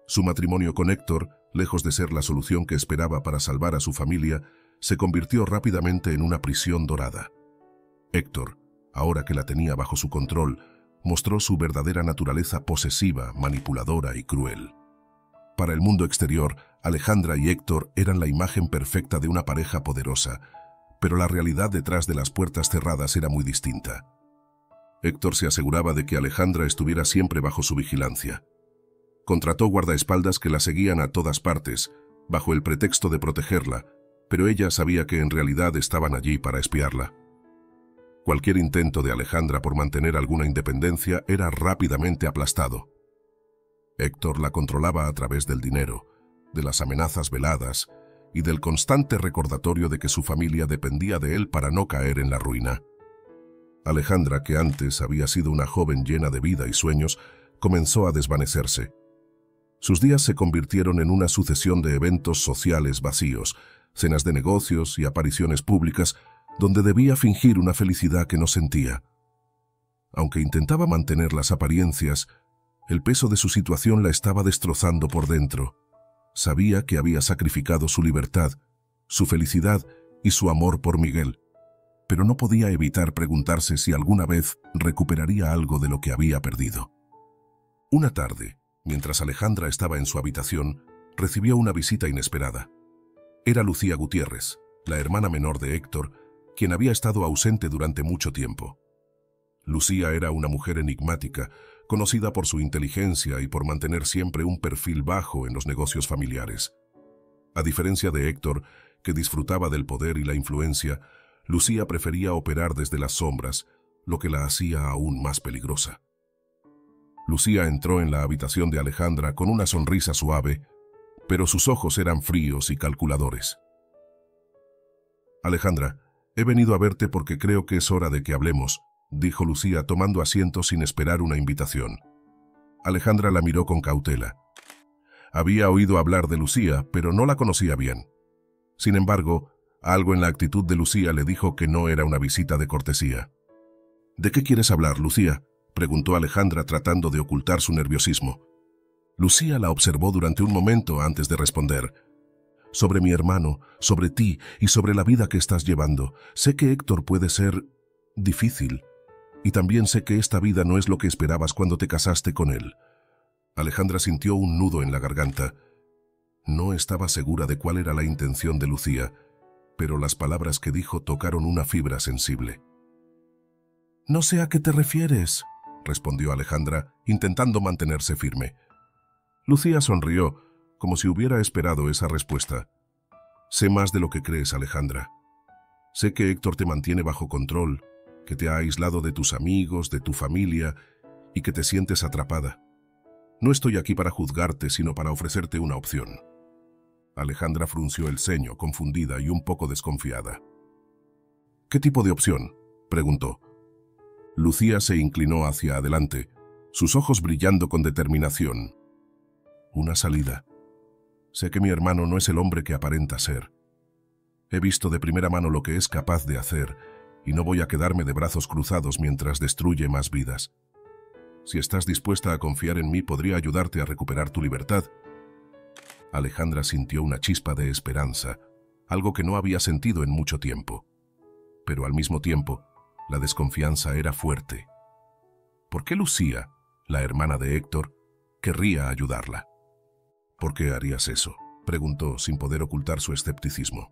Su matrimonio con Héctor, lejos de ser la solución que esperaba para salvar a su familia, se convirtió rápidamente en una prisión dorada. Héctor, ahora que la tenía bajo su control, mostró su verdadera naturaleza posesiva, manipuladora y cruel. Para el mundo exterior, Alejandra y Héctor eran la imagen perfecta de una pareja poderosa, pero la realidad detrás de las puertas cerradas era muy distinta. Héctor se aseguraba de que Alejandra estuviera siempre bajo su vigilancia. Contrató guardaespaldas que la seguían a todas partes, bajo el pretexto de protegerla, pero ella sabía que en realidad estaban allí para espiarla. Cualquier intento de Alejandra por mantener alguna independencia era rápidamente aplastado. Héctor la controlaba a través del dinero, de las amenazas veladas y del constante recordatorio de que su familia dependía de él para no caer en la ruina. Alejandra, que antes había sido una joven llena de vida y sueños, comenzó a desvanecerse. Sus días se convirtieron en una sucesión de eventos sociales vacíos, cenas de negocios y apariciones públicas, donde debía fingir una felicidad que no sentía. Aunque intentaba mantener las apariencias, el peso de su situación la estaba destrozando por dentro. Sabía que había sacrificado su libertad, su felicidad y su amor por Miguel, pero no podía evitar preguntarse si alguna vez recuperaría algo de lo que había perdido. Una tarde, mientras Alejandra estaba en su habitación, recibió una visita inesperada. Era Lucía Gutiérrez, la hermana menor de Héctor, quien había estado ausente durante mucho tiempo. Lucía era una mujer enigmática, conocida por su inteligencia y por mantener siempre un perfil bajo en los negocios familiares. A diferencia de Héctor, que disfrutaba del poder y la influencia, Lucía prefería operar desde las sombras, lo que la hacía aún más peligrosa. Lucía entró en la habitación de Alejandra con una sonrisa suave, pero sus ojos eran fríos y calculadores. «Alejandra, he venido a verte porque creo que es hora de que hablemos», dijo Lucía tomando asiento sin esperar una invitación. Alejandra la miró con cautela. Había oído hablar de Lucía, pero no la conocía bien. Sin embargo, algo en la actitud de Lucía le dijo que no era una visita de cortesía. «¿De qué quieres hablar, Lucía?», preguntó Alejandra tratando de ocultar su nerviosismo. Lucía la observó durante un momento antes de responder. «Sobre mi hermano, sobre ti y sobre la vida que estás llevando. Sé que Héctor puede ser difícil. Y también sé que esta vida no es lo que esperabas cuando te casaste con él». Alejandra sintió un nudo en la garganta. No estaba segura de cuál era la intención de Lucía, pero las palabras que dijo tocaron una fibra sensible. «No sé a qué te refieres», respondió Alejandra, intentando mantenerse firme. Lucía sonrió, como si hubiera esperado esa respuesta. «Sé más de lo que crees, Alejandra. Sé que Héctor te mantiene bajo control, que te ha aislado de tus amigos, de tu familia, y que te sientes atrapada. No estoy aquí para juzgarte, sino para ofrecerte una opción». Alejandra frunció el ceño, confundida y un poco desconfiada. «¿Qué tipo de opción?», preguntó. Lucía se inclinó hacia adelante, sus ojos brillando con determinación. «Una salida. Sé que mi hermano no es el hombre que aparenta ser. He visto de primera mano lo que es capaz de hacer, y no voy a quedarme de brazos cruzados mientras destruye más vidas. Si estás dispuesta a confiar en mí, podría ayudarte a recuperar tu libertad». Alejandra sintió una chispa de esperanza, algo que no había sentido en mucho tiempo. Pero al mismo tiempo, la desconfianza era fuerte. ¿Por qué Lucía, la hermana de Héctor, querría ayudarla? «¿Por qué harías eso?», preguntó sin poder ocultar su escepticismo.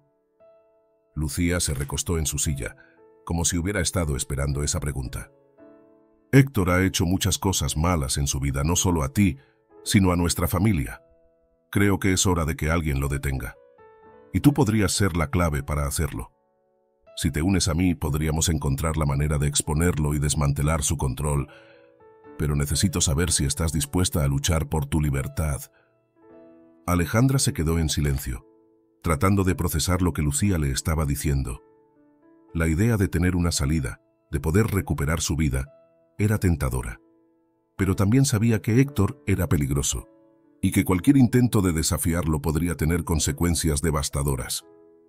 Lucía se recostó en su silla, como si hubiera estado esperando esa pregunta. «Héctor ha hecho muchas cosas malas en su vida, no solo a ti, sino a nuestra familia. Creo que es hora de que alguien lo detenga. Y tú podrías ser la clave para hacerlo. Si te unes a mí, podríamos encontrar la manera de exponerlo y desmantelar su control. Pero necesito saber si estás dispuesta a luchar por tu libertad». Alejandra se quedó en silencio, tratando de procesar lo que Lucía le estaba diciendo. La idea de tener una salida, de poder recuperar su vida, era tentadora. Pero también sabía que Héctor era peligroso, y que cualquier intento de desafiarlo podría tener consecuencias devastadoras.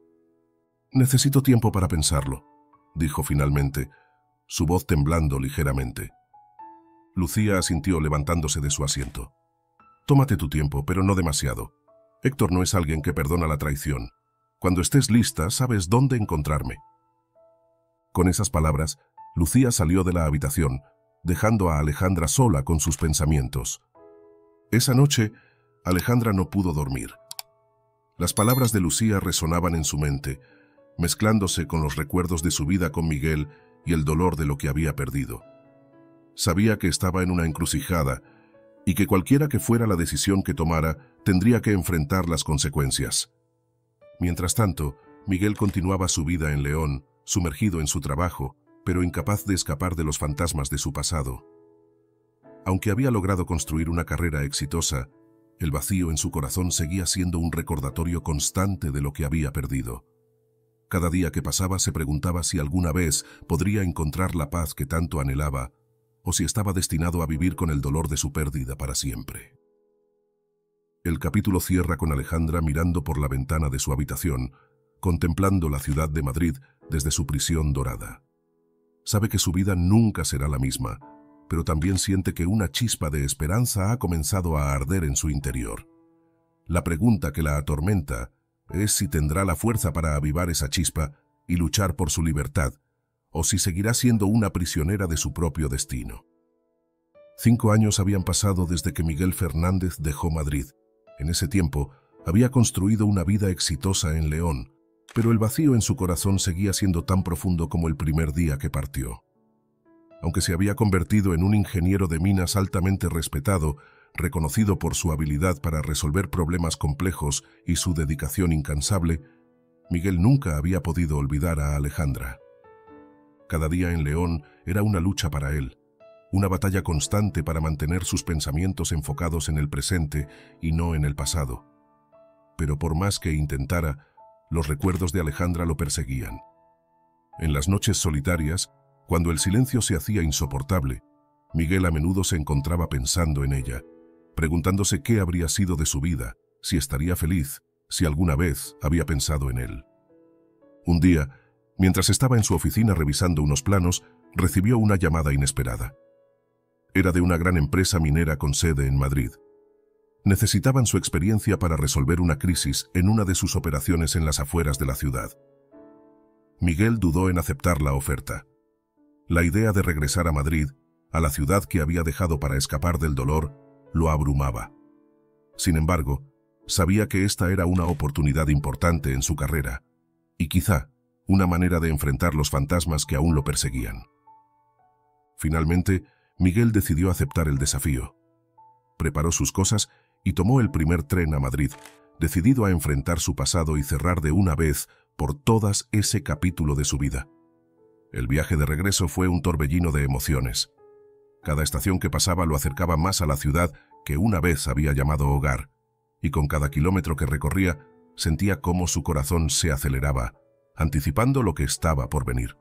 «Necesito tiempo para pensarlo», dijo finalmente, su voz temblando ligeramente. Lucía asintió levantándose de su asiento. Tómate tu tiempo, pero no demasiado. Héctor no es alguien que perdona la traición. Cuando estés lista, sabes dónde encontrarme. Con esas palabras, Lucía salió de la habitación, dejando a Alejandra sola con sus pensamientos. Esa noche, Alejandra no pudo dormir. Las palabras de Lucía resonaban en su mente, mezclándose con los recuerdos de su vida con Miguel y el dolor de lo que había perdido. Sabía que estaba en una encrucijada y que cualquiera que fuera la decisión que tomara, tendría que enfrentar las consecuencias. Mientras tanto, Miguel continuaba su vida en León, sumergido en su trabajo, pero incapaz de escapar de los fantasmas de su pasado. Aunque había logrado construir una carrera exitosa, el vacío en su corazón seguía siendo un recordatorio constante de lo que había perdido. Cada día que pasaba se preguntaba si alguna vez podría encontrar la paz que tanto anhelaba, o si estaba destinado a vivir con el dolor de su pérdida para siempre. El capítulo cierra con Alejandra mirando por la ventana de su habitación, contemplando la ciudad de Madrid desde su prisión dorada. Sabe que su vida nunca será la misma, pero también siente que una chispa de esperanza ha comenzado a arder en su interior. La pregunta que la atormenta es si tendrá la fuerza para avivar esa chispa y luchar por su libertad, o si seguirá siendo una prisionera de su propio destino. Cinco años habían pasado desde que Miguel Fernández dejó Madrid. En ese tiempo, había construido una vida exitosa en León, pero el vacío en su corazón seguía siendo tan profundo como el primer día que partió. Aunque se había convertido en un ingeniero de minas altamente respetado, reconocido por su habilidad para resolver problemas complejos y su dedicación incansable, Miguel nunca había podido olvidar a Alejandra. Cada día en León era una lucha para él, una batalla constante para mantener sus pensamientos enfocados en el presente y no en el pasado. Pero por más que intentara, los recuerdos de Alejandra lo perseguían. En las noches solitarias, cuando el silencio se hacía insoportable, Miguel a menudo se encontraba pensando en ella, preguntándose qué habría sido de su vida, si estaría feliz, si alguna vez había pensado en él. Un día, mientras estaba en su oficina revisando unos planos, recibió una llamada inesperada. Era de una gran empresa minera con sede en Madrid. Necesitaban su experiencia para resolver una crisis en una de sus operaciones en las afueras de la ciudad. Miguel dudó en aceptar la oferta. La idea de regresar a Madrid, a la ciudad que había dejado para escapar del dolor, lo abrumaba. Sin embargo, sabía que esta era una oportunidad importante en su carrera, y quizá una manera de enfrentar los fantasmas que aún lo perseguían. Finalmente, Miguel decidió aceptar el desafío. Preparó sus cosas y tomó el primer tren a Madrid, decidido a enfrentar su pasado y cerrar de una vez por todas ese capítulo de su vida. El viaje de regreso fue un torbellino de emociones. Cada estación que pasaba lo acercaba más a la ciudad que una vez había llamado hogar, y con cada kilómetro que recorría sentía cómo su corazón se aceleraba, anticipando lo que estaba por venir.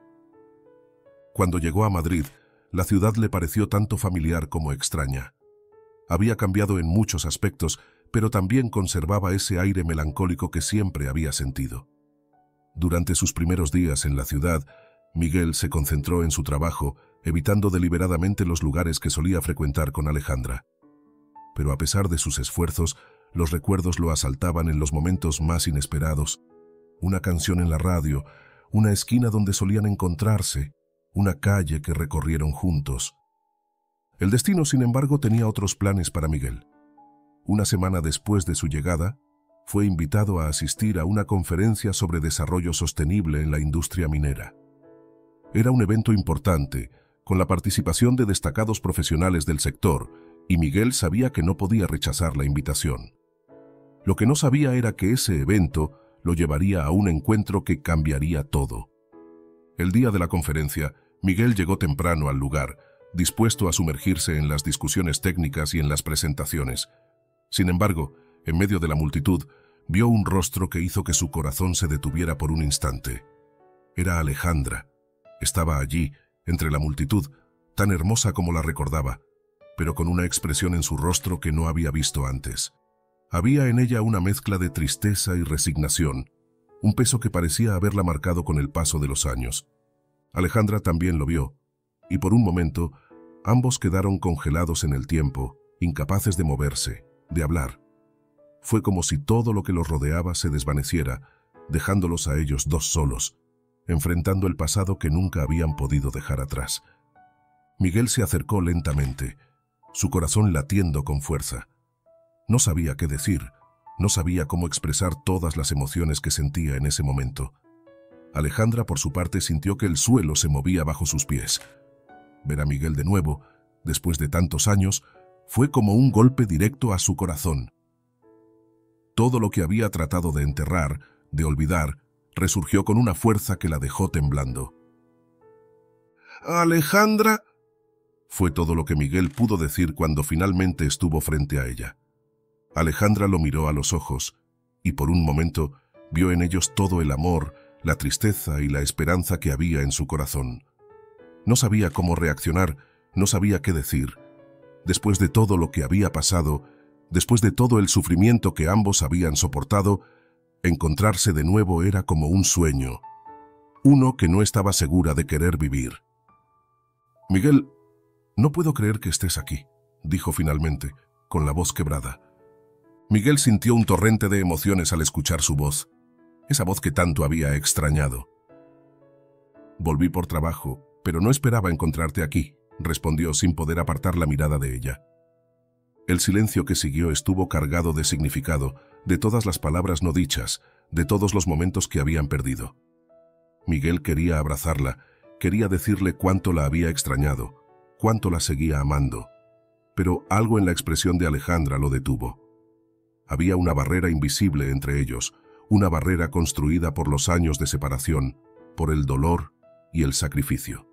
Cuando llegó a Madrid, la ciudad le pareció tanto familiar como extraña. Había cambiado en muchos aspectos, pero también conservaba ese aire melancólico que siempre había sentido. Durante sus primeros días en la ciudad, Miguel se concentró en su trabajo, evitando deliberadamente los lugares que solía frecuentar con Alejandra. Pero a pesar de sus esfuerzos, los recuerdos lo asaltaban en los momentos más inesperados. Una canción en la radio, una esquina donde solían encontrarse, una calle que recorrieron juntos. El destino, sin embargo, tenía otros planes para Miguel. Una semana después de su llegada, fue invitado a asistir a una conferencia sobre desarrollo sostenible en la industria minera. Era un evento importante, con la participación de destacados profesionales del sector, y Miguel sabía que no podía rechazar la invitación. Lo que no sabía era que ese evento lo llevaría a un encuentro que cambiaría todo. El día de la conferencia, Miguel llegó temprano al lugar, dispuesto a sumergirse en las discusiones técnicas y en las presentaciones. Sin embargo, en medio de la multitud, vio un rostro que hizo que su corazón se detuviera por un instante. Era Alejandra. Estaba allí, entre la multitud, tan hermosa como la recordaba, pero con una expresión en su rostro que no había visto antes. Había en ella una mezcla de tristeza y resignación, un peso que parecía haberla marcado con el paso de los años. Alejandra también lo vio, y por un momento, ambos quedaron congelados en el tiempo, incapaces de moverse, de hablar. Fue como si todo lo que los rodeaba se desvaneciera, dejándolos a ellos dos solos, enfrentando el pasado que nunca habían podido dejar atrás. Miguel se acercó lentamente, su corazón latiendo con fuerza. No sabía qué decir, no sabía cómo expresar todas las emociones que sentía en ese momento. Alejandra, por su parte, sintió que el suelo se movía bajo sus pies. Ver a Miguel de nuevo, después de tantos años, fue como un golpe directo a su corazón. Todo lo que había tratado de enterrar, de olvidar, resurgió con una fuerza que la dejó temblando. «Alejandra», fue todo lo que Miguel pudo decir cuando finalmente estuvo frente a ella. Alejandra lo miró a los ojos, y por un momento vio en ellos todo el amor, la tristeza y la esperanza que había en su corazón. No sabía cómo reaccionar, no sabía qué decir. Después de todo lo que había pasado, después de todo el sufrimiento que ambos habían soportado, encontrarse de nuevo era como un sueño, uno que no estaba segura de querer vivir. «Miguel, no puedo creer que estés aquí», dijo finalmente, con la voz quebrada. Miguel sintió un torrente de emociones al escuchar su voz, esa voz que tanto había extrañado. «Volví por trabajo, pero no esperaba encontrarte aquí», respondió sin poder apartar la mirada de ella. El silencio que siguió estuvo cargado de significado, de todas las palabras no dichas, de todos los momentos que habían perdido. Miguel quería abrazarla, quería decirle cuánto la había extrañado, cuánto la seguía amando, pero algo en la expresión de Alejandra lo detuvo. Había una barrera invisible entre ellos, una barrera construida por los años de separación, por el dolor y el sacrificio.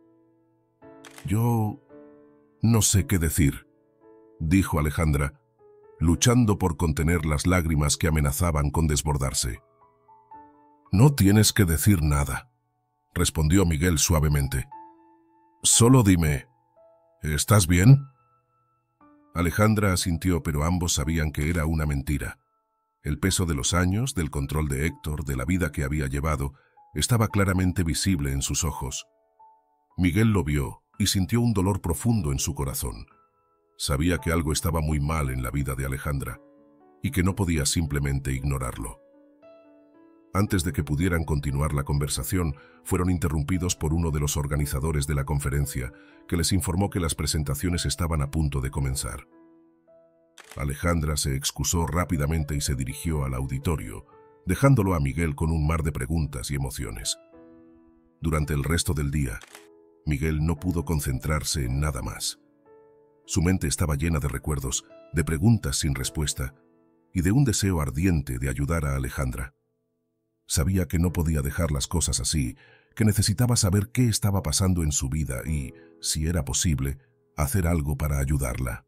«Yo no sé qué decir», dijo Alejandra, luchando por contener las lágrimas que amenazaban con desbordarse. «No tienes que decir nada», respondió Miguel suavemente. «Solo dime, ¿estás bien?». Alejandra asintió, pero ambos sabían que era una mentira. El peso de los años, del control de Héctor, de la vida que había llevado, estaba claramente visible en sus ojos. Miguel lo vio y sintió un dolor profundo en su corazón. Sabía que algo estaba muy mal en la vida de Alejandra y que no podía simplemente ignorarlo. Antes de que pudieran continuar la conversación, fueron interrumpidos por uno de los organizadores de la conferencia, que les informó que las presentaciones estaban a punto de comenzar. Alejandra se excusó rápidamente y se dirigió al auditorio, dejándolo a Miguel con un mar de preguntas y emociones. Durante el resto del día, Miguel no pudo concentrarse en nada más. Su mente estaba llena de recuerdos, de preguntas sin respuesta y de un deseo ardiente de ayudar a Alejandra. Sabía que no podía dejar las cosas así, que necesitaba saber qué estaba pasando en su vida y, si era posible, hacer algo para ayudarla.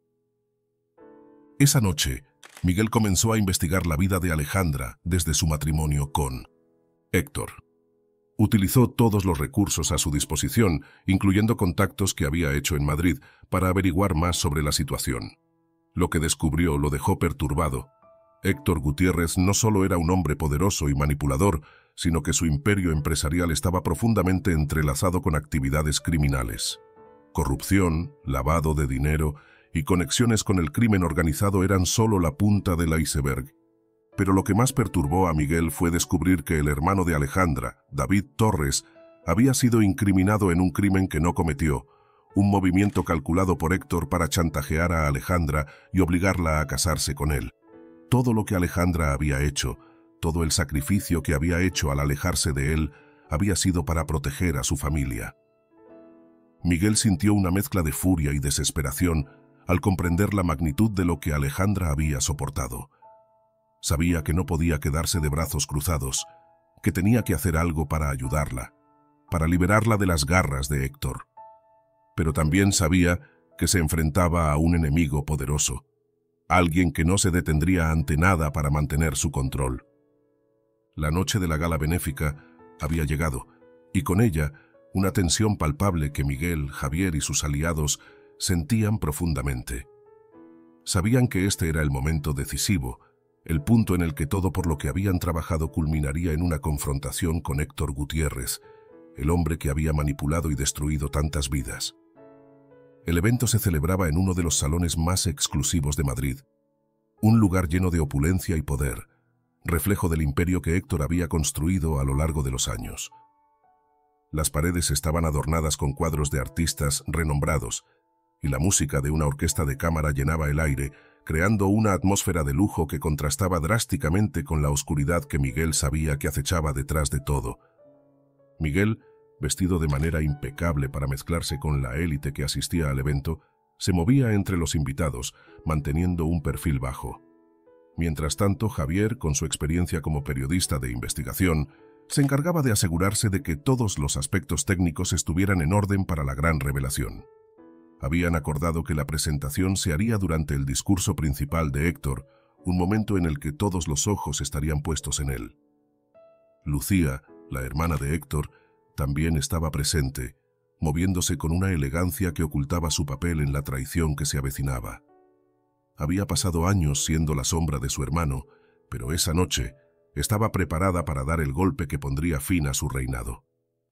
Esa noche, Miguel comenzó a investigar la vida de Alejandra desde su matrimonio con Héctor. Utilizó todos los recursos a su disposición, incluyendo contactos que había hecho en Madrid, para averiguar más sobre la situación. Lo que descubrió lo dejó perturbado. Héctor Gutiérrez no solo era un hombre poderoso y manipulador, sino que su imperio empresarial estaba profundamente entrelazado con actividades criminales. Corrupción, lavado de dinero y conexiones con el crimen organizado eran solo la punta del iceberg. Pero lo que más perturbó a Miguel fue descubrir que el hermano de Alejandra, David Torres, había sido incriminado en un crimen que no cometió, un movimiento calculado por Héctor para chantajear a Alejandra y obligarla a casarse con él. Todo lo que Alejandra había hecho, todo el sacrificio que había hecho al alejarse de él, había sido para proteger a su familia. Miguel sintió una mezcla de furia y desesperación al comprender la magnitud de lo que Alejandra había soportado. Sabía que no podía quedarse de brazos cruzados, que tenía que hacer algo para ayudarla, para liberarla de las garras de Héctor. Pero también sabía que se enfrentaba a un enemigo poderoso, alguien que no se detendría ante nada para mantener su control. La noche de la gala benéfica había llegado, y con ella una tensión palpable que Miguel, Javier y sus aliados sentían profundamente. Sabían que este era el momento decisivo, el punto en el que todo por lo que habían trabajado culminaría en una confrontación con Héctor Gutiérrez, el hombre que había manipulado y destruido tantas vidas. El evento se celebraba en uno de los salones más exclusivos de Madrid. un lugar lleno de opulencia y poder, reflejo del imperio que Héctor había construido a lo largo de los años. Las paredes estaban adornadas con cuadros de artistas renombrados, y la música de una orquesta de cámara llenaba el aire, creando una atmósfera de lujo que contrastaba drásticamente con la oscuridad que Miguel sabía que acechaba detrás de todo. Miguel, vestido de manera impecable para mezclarse con la élite que asistía al evento, se movía entre los invitados, manteniendo un perfil bajo. Mientras tanto, Javier, con su experiencia como periodista de investigación, se encargaba de asegurarse de que todos los aspectos técnicos estuvieran en orden para la gran revelación. Habían acordado que la presentación se haría durante el discurso principal de Héctor, un momento en el que todos los ojos estarían puestos en él. Lucía, la hermana de Héctor, también estaba presente, moviéndose con una elegancia que ocultaba su papel en la traición que se avecinaba. Había pasado años siendo la sombra de su hermano, pero esa noche estaba preparada para dar el golpe que pondría fin a su reinado.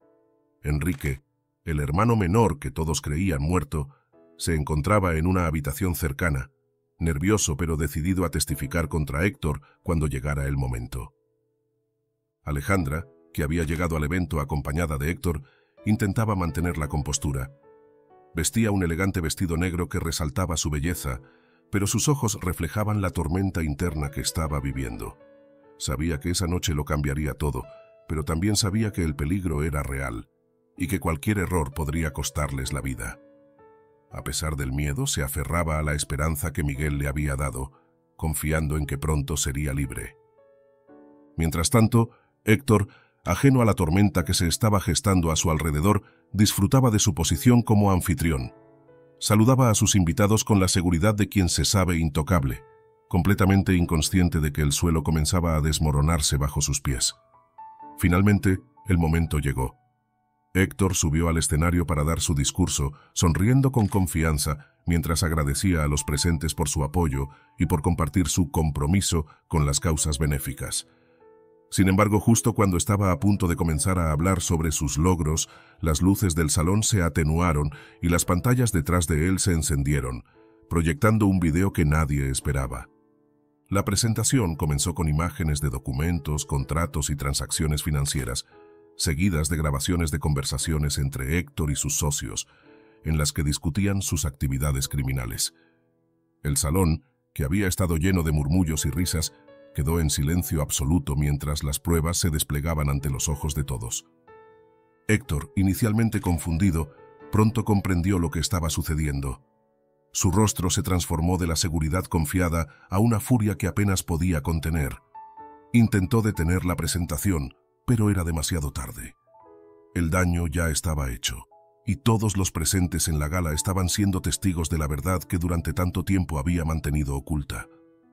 Enrique, el hermano menor que todos creían muerto, se encontraba en una habitación cercana, nervioso pero decidido a testificar contra Héctor cuando llegara el momento. Alejandra, que había llegado al evento acompañada de Héctor, intentaba mantener la compostura. Vestía un elegante vestido negro que resaltaba su belleza, pero sus ojos reflejaban la tormenta interna que estaba viviendo. Sabía que esa noche lo cambiaría todo, pero también sabía que el peligro era real y que cualquier error podría costarles la vida. A pesar del miedo, se aferraba a la esperanza que Miguel le había dado, confiando en que pronto sería libre. Mientras tanto, Héctor, ajeno a la tormenta que se estaba gestando a su alrededor, disfrutaba de su posición como anfitrión. Saludaba a sus invitados con la seguridad de quien se sabe intocable, completamente inconsciente de que el suelo comenzaba a desmoronarse bajo sus pies. Finalmente, el momento llegó. Héctor subió al escenario para dar su discurso, sonriendo con confianza, mientras agradecía a los presentes por su apoyo y por compartir su compromiso con las causas benéficas. Sin embargo, justo cuando estaba a punto de comenzar a hablar sobre sus logros, las luces del salón se atenuaron y las pantallas detrás de él se encendieron, proyectando un video que nadie esperaba. La presentación comenzó con imágenes de documentos, contratos y transacciones financieras, seguidas de grabaciones de conversaciones entre Héctor y sus socios, en las que discutían sus actividades criminales. El salón, que había estado lleno de murmullos y risas, quedó en silencio absoluto mientras las pruebas se desplegaban ante los ojos de todos. Héctor, inicialmente confundido, pronto comprendió lo que estaba sucediendo. Su rostro se transformó de la seguridad confiada a una furia que apenas podía contener. Intentó detener la presentación, pero era demasiado tarde. El daño ya estaba hecho, y todos los presentes en la gala estaban siendo testigos de la verdad que durante tanto tiempo había mantenido oculta.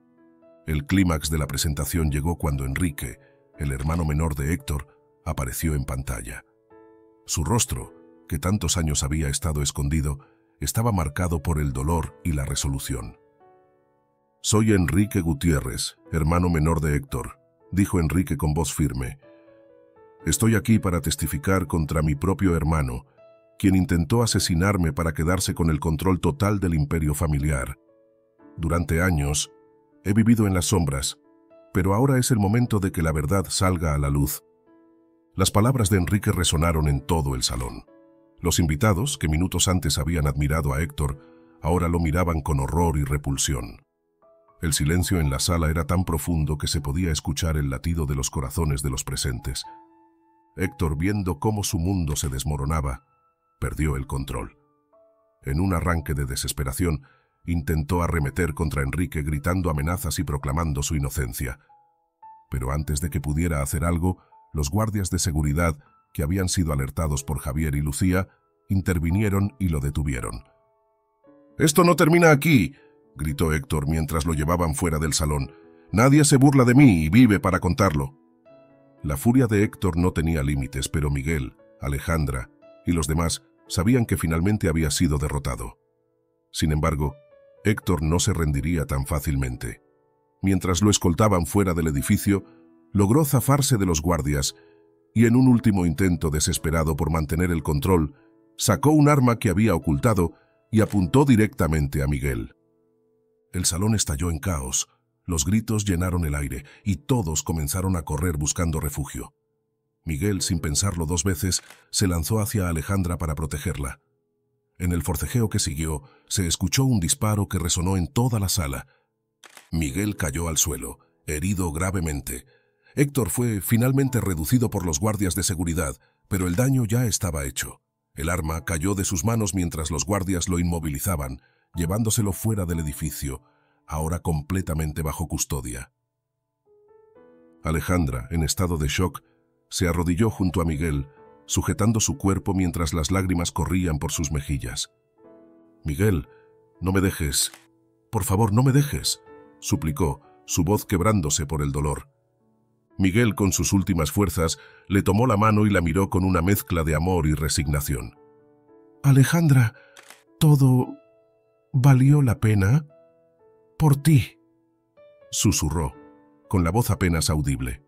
El clímax de la presentación llegó cuando Enrique, el hermano menor de Héctor, apareció en pantalla. Su rostro, que tantos años había estado escondido, estaba marcado por el dolor y la resolución. «Soy Enrique Gutiérrez, hermano menor de Héctor», dijo Enrique con voz firme. «Estoy aquí para testificar contra mi propio hermano, quien intentó asesinarme para quedarse con el control total del imperio familiar. Durante años, he vivido en las sombras, pero ahora es el momento de que la verdad salga a la luz». Las palabras de Enrique resonaron en todo el salón. Los invitados, que minutos antes habían admirado a Héctor, ahora lo miraban con horror y repulsión. El silencio en la sala era tan profundo que se podía escuchar el latido de los corazones de los presentes. Héctor, viendo cómo su mundo se desmoronaba, perdió el control. En un arranque de desesperación, intentó arremeter contra Enrique gritando amenazas y proclamando su inocencia. Pero antes de que pudiera hacer algo, los guardias de seguridad, que habían sido alertados por Javier y Lucía, intervinieron y lo detuvieron. «¡Esto no termina aquí!», gritó Héctor mientras lo llevaban fuera del salón. «Nadie se burla de mí y vive para contarlo». La furia de Héctor no tenía límites, pero Miguel, Alejandra y los demás sabían que finalmente había sido derrotado. Sin embargo, Héctor no se rendiría tan fácilmente. Mientras lo escoltaban fuera del edificio, logró zafarse de los guardias y en un último intento desesperado por mantener el control, sacó un arma que había ocultado y apuntó directamente a Miguel. El salón estalló en caos, Los gritos llenaron el aire y todos comenzaron a correr buscando refugio. Miguel, sin pensarlo dos veces, se lanzó hacia Alejandra para protegerla. En el forcejeo que siguió, se escuchó un disparo que resonó en toda la sala. Miguel cayó al suelo, herido gravemente. Héctor fue finalmente reducido por los guardias de seguridad, pero el daño ya estaba hecho. El arma cayó de sus manos mientras los guardias lo inmovilizaban, llevándoselo fuera del edificio, ahora completamente bajo custodia. Alejandra, en estado de shock, se arrodilló junto a Miguel, sujetando su cuerpo mientras las lágrimas corrían por sus mejillas. «Miguel, no me dejes. Por favor, no me dejes», suplicó, su voz quebrándose por el dolor. Miguel, con sus últimas fuerzas, le tomó la mano y la miró con una mezcla de amor y resignación. «Alejandra, todo valió la pena por ti», susurró, con la voz apenas audible.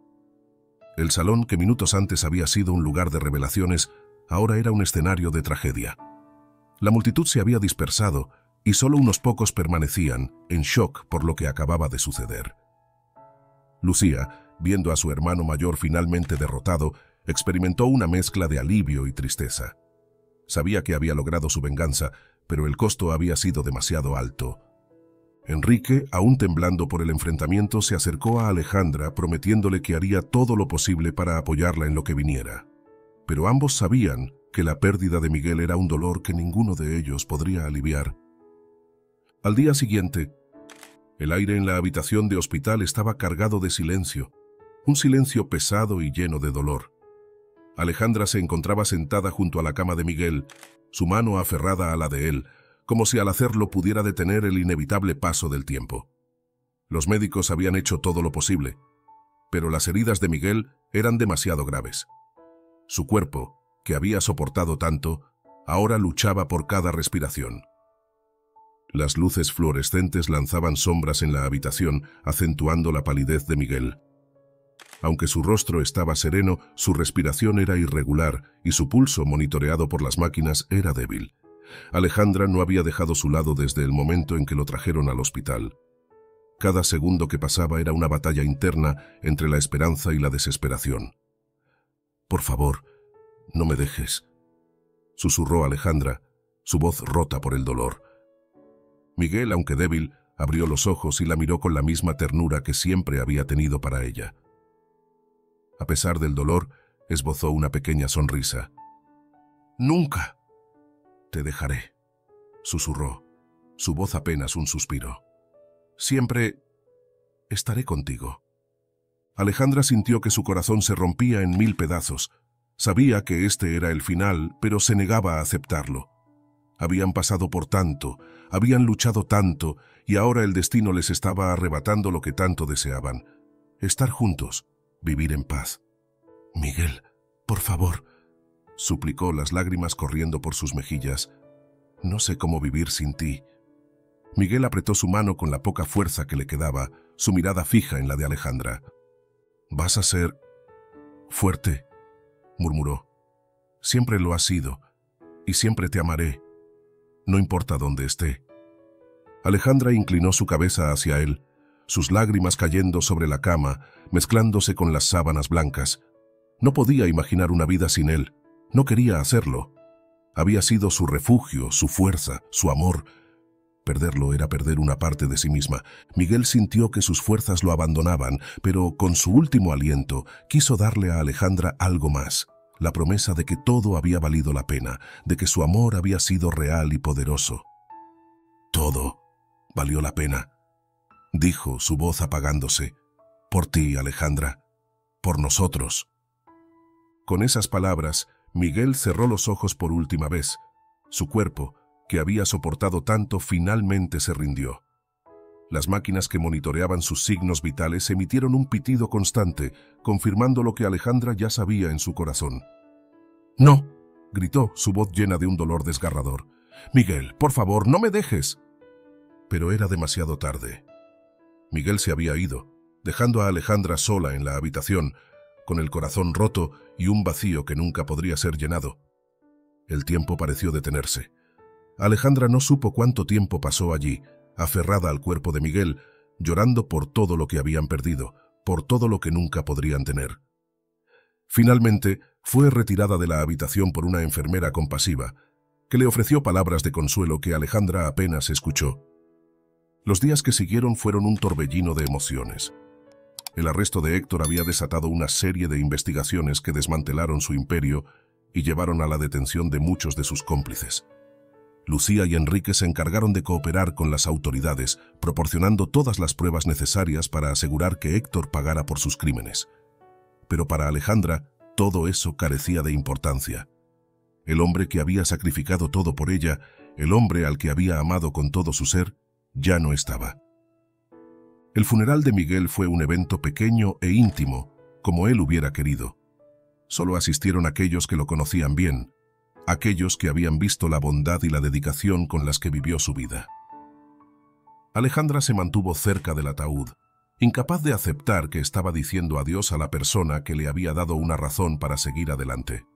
El salón, que minutos antes había sido un lugar de revelaciones, ahora era un escenario de tragedia. La multitud se había dispersado y solo unos pocos permanecían, en shock por lo que acababa de suceder. Lucía, viendo a su hermano mayor finalmente derrotado, experimentó una mezcla de alivio y tristeza. Sabía que había logrado su venganza, pero el costo había sido demasiado alto. Enrique, aún temblando por el enfrentamiento, se acercó a Alejandra prometiéndole que haría todo lo posible para apoyarla en lo que viniera. Pero ambos sabían que la pérdida de Miguel era un dolor que ninguno de ellos podría aliviar. Al día siguiente, el aire en la habitación de hospital estaba cargado de silencio, un silencio pesado y lleno de dolor. Alejandra se encontraba sentada junto a la cama de Miguel, su mano aferrada a la de él, como si al hacerlo pudiera detener el inevitable paso del tiempo. Los médicos habían hecho todo lo posible, pero las heridas de Miguel eran demasiado graves. Su cuerpo, que había soportado tanto, ahora luchaba por cada respiración. Las luces fluorescentes lanzaban sombras en la habitación, acentuando la palidez de Miguel. Aunque su rostro estaba sereno, su respiración era irregular y su pulso, monitoreado por las máquinas, era débil. Alejandra no había dejado su lado desde el momento en que lo trajeron al hospital. Cada segundo que pasaba era una batalla interna entre la esperanza y la desesperación. «Por favor, no me dejes», susurró Alejandra, su voz rota por el dolor. Miguel, aunque débil, abrió los ojos y la miró con la misma ternura que siempre había tenido para ella. A pesar del dolor, esbozó una pequeña sonrisa. «Nunca te dejaré», susurró, su voz apenas un suspiro. «Siempre estaré contigo». Alejandra sintió que su corazón se rompía en mil pedazos. Sabía que este era el final, pero se negaba a aceptarlo. Habían pasado por tanto, habían luchado tanto, y ahora el destino les estaba arrebatando lo que tanto deseaban: estar juntos, vivir en paz. «Miguel, por favor», suplicó, las lágrimas corriendo por sus mejillas. «No sé cómo vivir sin ti». Miguel apretó su mano con la poca fuerza que le quedaba, su mirada fija en la de Alejandra. «Vas a ser fuerte», murmuró. «Siempre lo has sido, y siempre te amaré, no importa dónde esté». Alejandra inclinó su cabeza hacia él, sus lágrimas cayendo sobre la cama, mezclándose con las sábanas blancas. No podía imaginar una vida sin él. No quería hacerlo. Había sido su refugio, su fuerza, su amor. Perderlo era perder una parte de sí misma. Miguel sintió que sus fuerzas lo abandonaban, pero con su último aliento quiso darle a Alejandra algo más: la promesa de que todo había valido la pena, de que su amor había sido real y poderoso. «Todo valió la pena», dijo, su voz apagándose. «Por ti, Alejandra. Por nosotros». Con esas palabras, Miguel cerró los ojos por última vez. Su cuerpo, que había soportado tanto, finalmente se rindió. Las máquinas que monitoreaban sus signos vitales emitieron un pitido constante, confirmando lo que Alejandra ya sabía en su corazón. «No», gritó, su voz llena de un dolor desgarrador. «Miguel, por favor, no me dejes». Pero era demasiado tarde. Miguel se había ido, dejando a Alejandra sola en la habitación, con el corazón roto y un vacío que nunca podría ser llenado. El tiempo pareció detenerse. Alejandra no supo cuánto tiempo pasó allí, aferrada al cuerpo de Miguel, llorando por todo lo que habían perdido, por todo lo que nunca podrían tener. Finalmente, fue retirada de la habitación por una enfermera compasiva, que le ofreció palabras de consuelo que Alejandra apenas escuchó. Los días que siguieron fueron un torbellino de emociones. El arresto de Héctor había desatado una serie de investigaciones que desmantelaron su imperio y llevaron a la detención de muchos de sus cómplices. Lucía y Enrique se encargaron de cooperar con las autoridades, proporcionando todas las pruebas necesarias para asegurar que Héctor pagara por sus crímenes. Pero para Alejandra, todo eso carecía de importancia. El hombre que había sacrificado todo por ella, el hombre al que había amado con todo su ser, ya no estaba. El funeral de Miguel fue un evento pequeño e íntimo, como él hubiera querido. Solo asistieron aquellos que lo conocían bien, aquellos que habían visto la bondad y la dedicación con las que vivió su vida. Alejandra se mantuvo cerca del ataúd, incapaz de aceptar que estaba diciendo adiós a la persona que le había dado una razón para seguir adelante.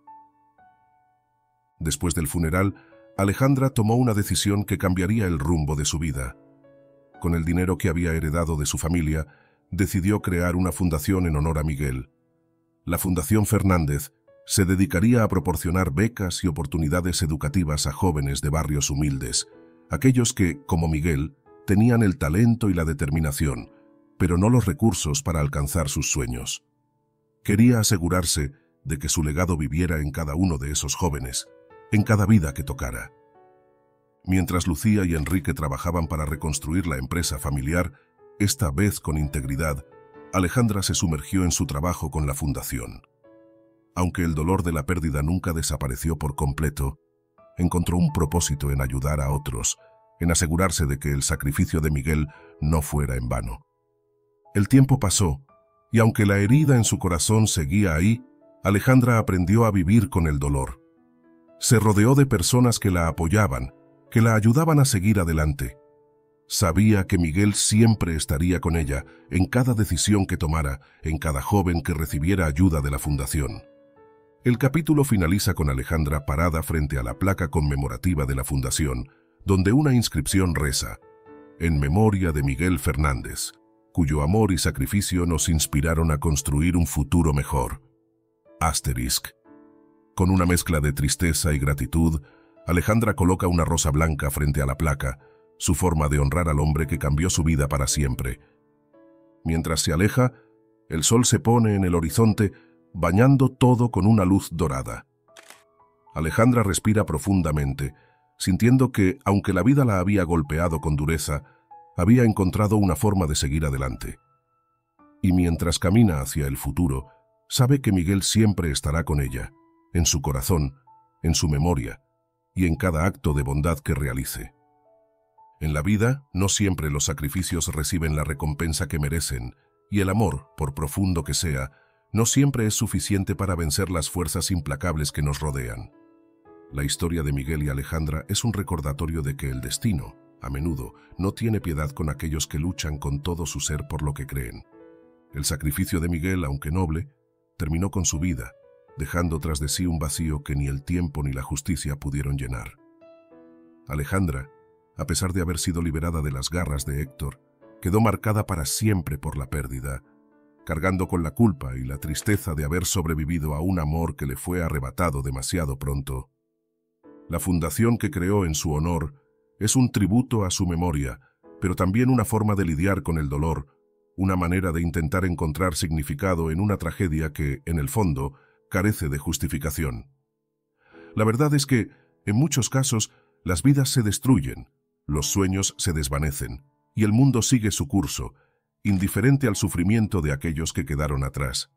Después del funeral, Alejandra tomó una decisión que cambiaría el rumbo de su vida. Con el dinero que había heredado de su familia, decidió crear una fundación en honor a Miguel. La Fundación Fernández se dedicaría a proporcionar becas y oportunidades educativas a jóvenes de barrios humildes, aquellos que, como Miguel, tenían el talento y la determinación, pero no los recursos para alcanzar sus sueños. Quería asegurarse de que su legado viviera en cada uno de esos jóvenes, en cada vida que tocara. Mientras Lucía y Enrique trabajaban para reconstruir la empresa familiar, esta vez con integridad, Alejandra se sumergió en su trabajo con la fundación. Aunque el dolor de la pérdida nunca desapareció por completo, encontró un propósito en ayudar a otros, en asegurarse de que el sacrificio de Miguel no fuera en vano. El tiempo pasó, y aunque la herida en su corazón seguía ahí, Alejandra aprendió a vivir con el dolor. Se rodeó de personas que la apoyaban, que la ayudaban a seguir adelante. Sabía que Miguel siempre estaría con ella, en cada decisión que tomara, en cada joven que recibiera ayuda de la fundación. El capítulo finaliza con Alejandra parada frente a la placa conmemorativa de la fundación, donde una inscripción reza: en memoria de Miguel Fernández, cuyo amor y sacrificio nos inspiraron a construir un futuro mejor. Asterisk. Con una mezcla de tristeza y gratitud, Alejandra coloca una rosa blanca frente a la placa, su forma de honrar al hombre que cambió su vida para siempre. Mientras se aleja, el sol se pone en el horizonte, bañando todo con una luz dorada. Alejandra respira profundamente, sintiendo que, aunque la vida la había golpeado con dureza, había encontrado una forma de seguir adelante. Y mientras camina hacia el futuro, sabe que Miguel siempre estará con ella, en su corazón, en su memoria y en cada acto de bondad que realice. En la vida, no siempre los sacrificios reciben la recompensa que merecen, y el amor, por profundo que sea, no siempre es suficiente para vencer las fuerzas implacables que nos rodean. La historia de Miguel y Alejandra es un recordatorio de que el destino, a menudo, no tiene piedad con aquellos que luchan con todo su ser por lo que creen. El sacrificio de Miguel, aunque noble, terminó con su vida, dejando tras de sí un vacío que ni el tiempo ni la justicia pudieron llenar. Alejandra, a pesar de haber sido liberada de las garras de Héctor, quedó marcada para siempre por la pérdida, cargando con la culpa y la tristeza de haber sobrevivido a un amor que le fue arrebatado demasiado pronto. La fundación que creó en su honor es un tributo a su memoria, pero también una forma de lidiar con el dolor, una manera de intentar encontrar significado en una tragedia que, en el fondo, carece de justificación. La verdad es que, en muchos casos, las vidas se destruyen, los sueños se desvanecen, y el mundo sigue su curso, indiferente al sufrimiento de aquellos que quedaron atrás.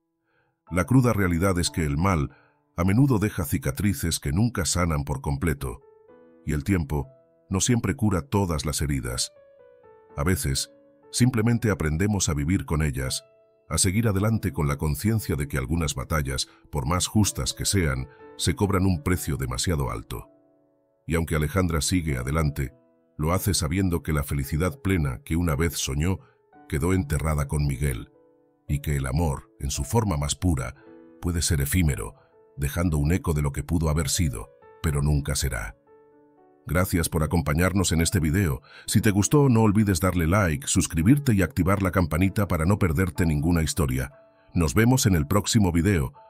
La cruda realidad es que el mal a menudo deja cicatrices que nunca sanan por completo, y el tiempo no siempre cura todas las heridas. A veces, simplemente aprendemos a vivir con ellas, a seguir adelante con la conciencia de que algunas batallas, por más justas que sean, se cobran un precio demasiado alto. Y aunque Alejandra sigue adelante, lo hace sabiendo que la felicidad plena que una vez soñó quedó enterrada con Miguel, y que el amor, en su forma más pura, puede ser efímero, dejando un eco de lo que pudo haber sido, pero nunca será. Gracias por acompañarnos en este video. Si te gustó, no olvides darle like, suscribirte y activar la campanita para no perderte ninguna historia. Nos vemos en el próximo video.